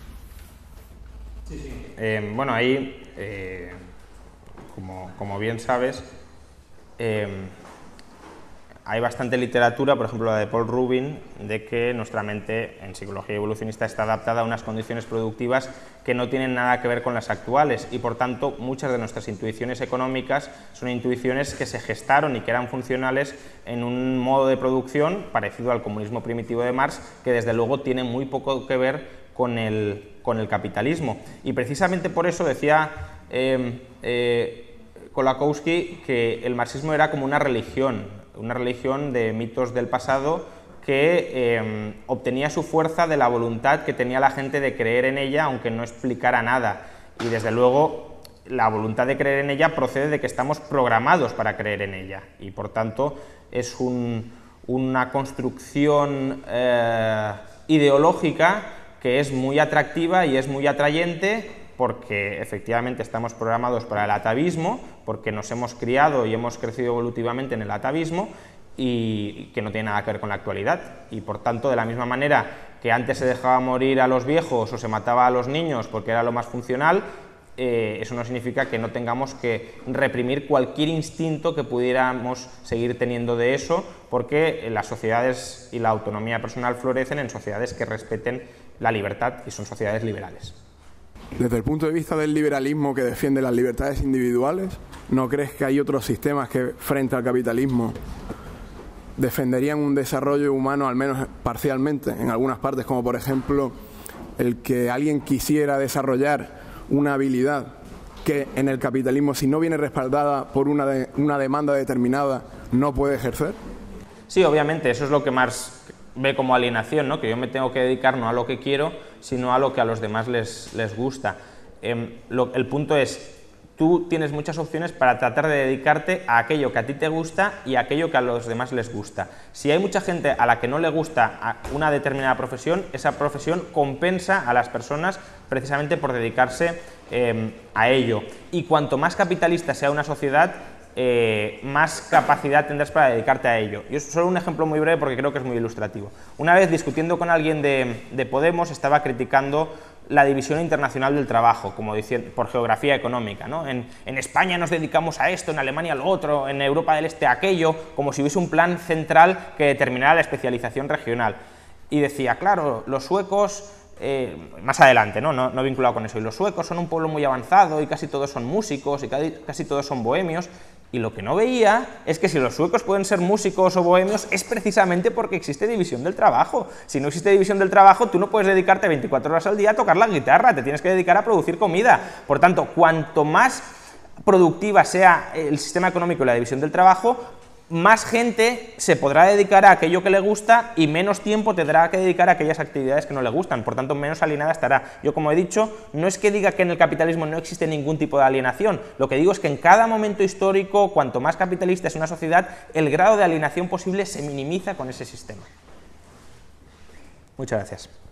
A: Sí, sí. Eh, bueno, ahí, eh, como, como bien sabes, eh, hay bastante literatura, por ejemplo la de Paul Rubin, de que nuestra mente en psicología evolucionista está adaptada a unas condiciones productivas que no tienen nada que ver con las actuales, y por tanto muchas de nuestras intuiciones económicas son intuiciones que se gestaron y que eran funcionales en un modo de producción parecido al comunismo primitivo de Marx, que desde luego tiene muy poco que ver con el, con el capitalismo. Y precisamente por eso decía eh, eh, Kolakowski que el marxismo era como una religión, una religión de mitos del pasado que eh, obtenía su fuerza de la voluntad que tenía la gente de creer en ella, aunque no explicara nada. Y desde luego la voluntad de creer en ella procede de que estamos programados para creer en ella, y por tanto es un, una construcción eh, ideológica que es muy atractiva y es muy atrayente, porque efectivamente estamos programados para el atavismo, porque nos hemos criado y hemos crecido evolutivamente en el atavismo, y que no tiene nada que ver con la actualidad. Y por tanto, de la misma manera que antes se dejaba morir a los viejos o se mataba a los niños porque era lo más funcional, eh, eso no significa que no tengamos que reprimir cualquier instinto que pudiéramos seguir teniendo de eso, porque las sociedades y la autonomía personal florecen en sociedades que respeten la libertad y son sociedades liberales.
E: Desde el punto de vista del liberalismo que defiende las libertades individuales, ¿no crees que hay otros sistemas que, frente al capitalismo, defenderían un desarrollo humano, al menos parcialmente, en algunas partes, como por ejemplo el que alguien quisiera desarrollar una habilidad que en el capitalismo, si no viene respaldada por una, de, una demanda determinada, no puede ejercer?
A: Sí, obviamente, eso es lo que Marx ve como alienación, ¿no? Que yo me tengo que dedicar no a lo que quiero, sino a lo que a los demás les, les gusta. Eh, lo, el punto es, tú tienes muchas opciones para tratar de dedicarte a aquello que a ti te gusta y a aquello que a los demás les gusta. Si hay mucha gente a la que no le gusta una determinada profesión, esa profesión compensa a las personas precisamente por dedicarse eh, a ello. Y cuanto más capitalista sea una sociedad, Eh, más capacidad tendrás para dedicarte a ello. Yo solo un ejemplo muy breve porque creo que es muy ilustrativo. Una vez, discutiendo con alguien de, de Podemos, estaba criticando la división internacional del trabajo, como diciendo, por geografía económica, ¿no? En, en España nos dedicamos a esto, en Alemania a lo otro, en Europa del Este a aquello, como si hubiese un plan central que determinara la especialización regional. Y decía, claro, los suecos eh, más adelante, ¿no? No, no vinculado con eso, y los suecos son un pueblo muy avanzado y casi todos son músicos y casi, casi todos son bohemios, y lo que no veía es que si los suecos pueden ser músicos o bohemios es precisamente porque existe división del trabajo. Si no existe división del trabajo, tú no puedes dedicarte veinticuatro horas al día a tocar la guitarra, te tienes que dedicar a producir comida. Por tanto, cuanto más productiva sea el sistema económico y la división del trabajo, más gente se podrá dedicar a aquello que le gusta y menos tiempo tendrá que dedicar a aquellas actividades que no le gustan, por tanto menos alienada estará. Yo, como he dicho, no es que diga que en el capitalismo no existe ningún tipo de alienación, lo que digo es que en cada momento histórico, cuanto más capitalista es una sociedad, el grado de alienación posible se minimiza con ese sistema. Muchas gracias.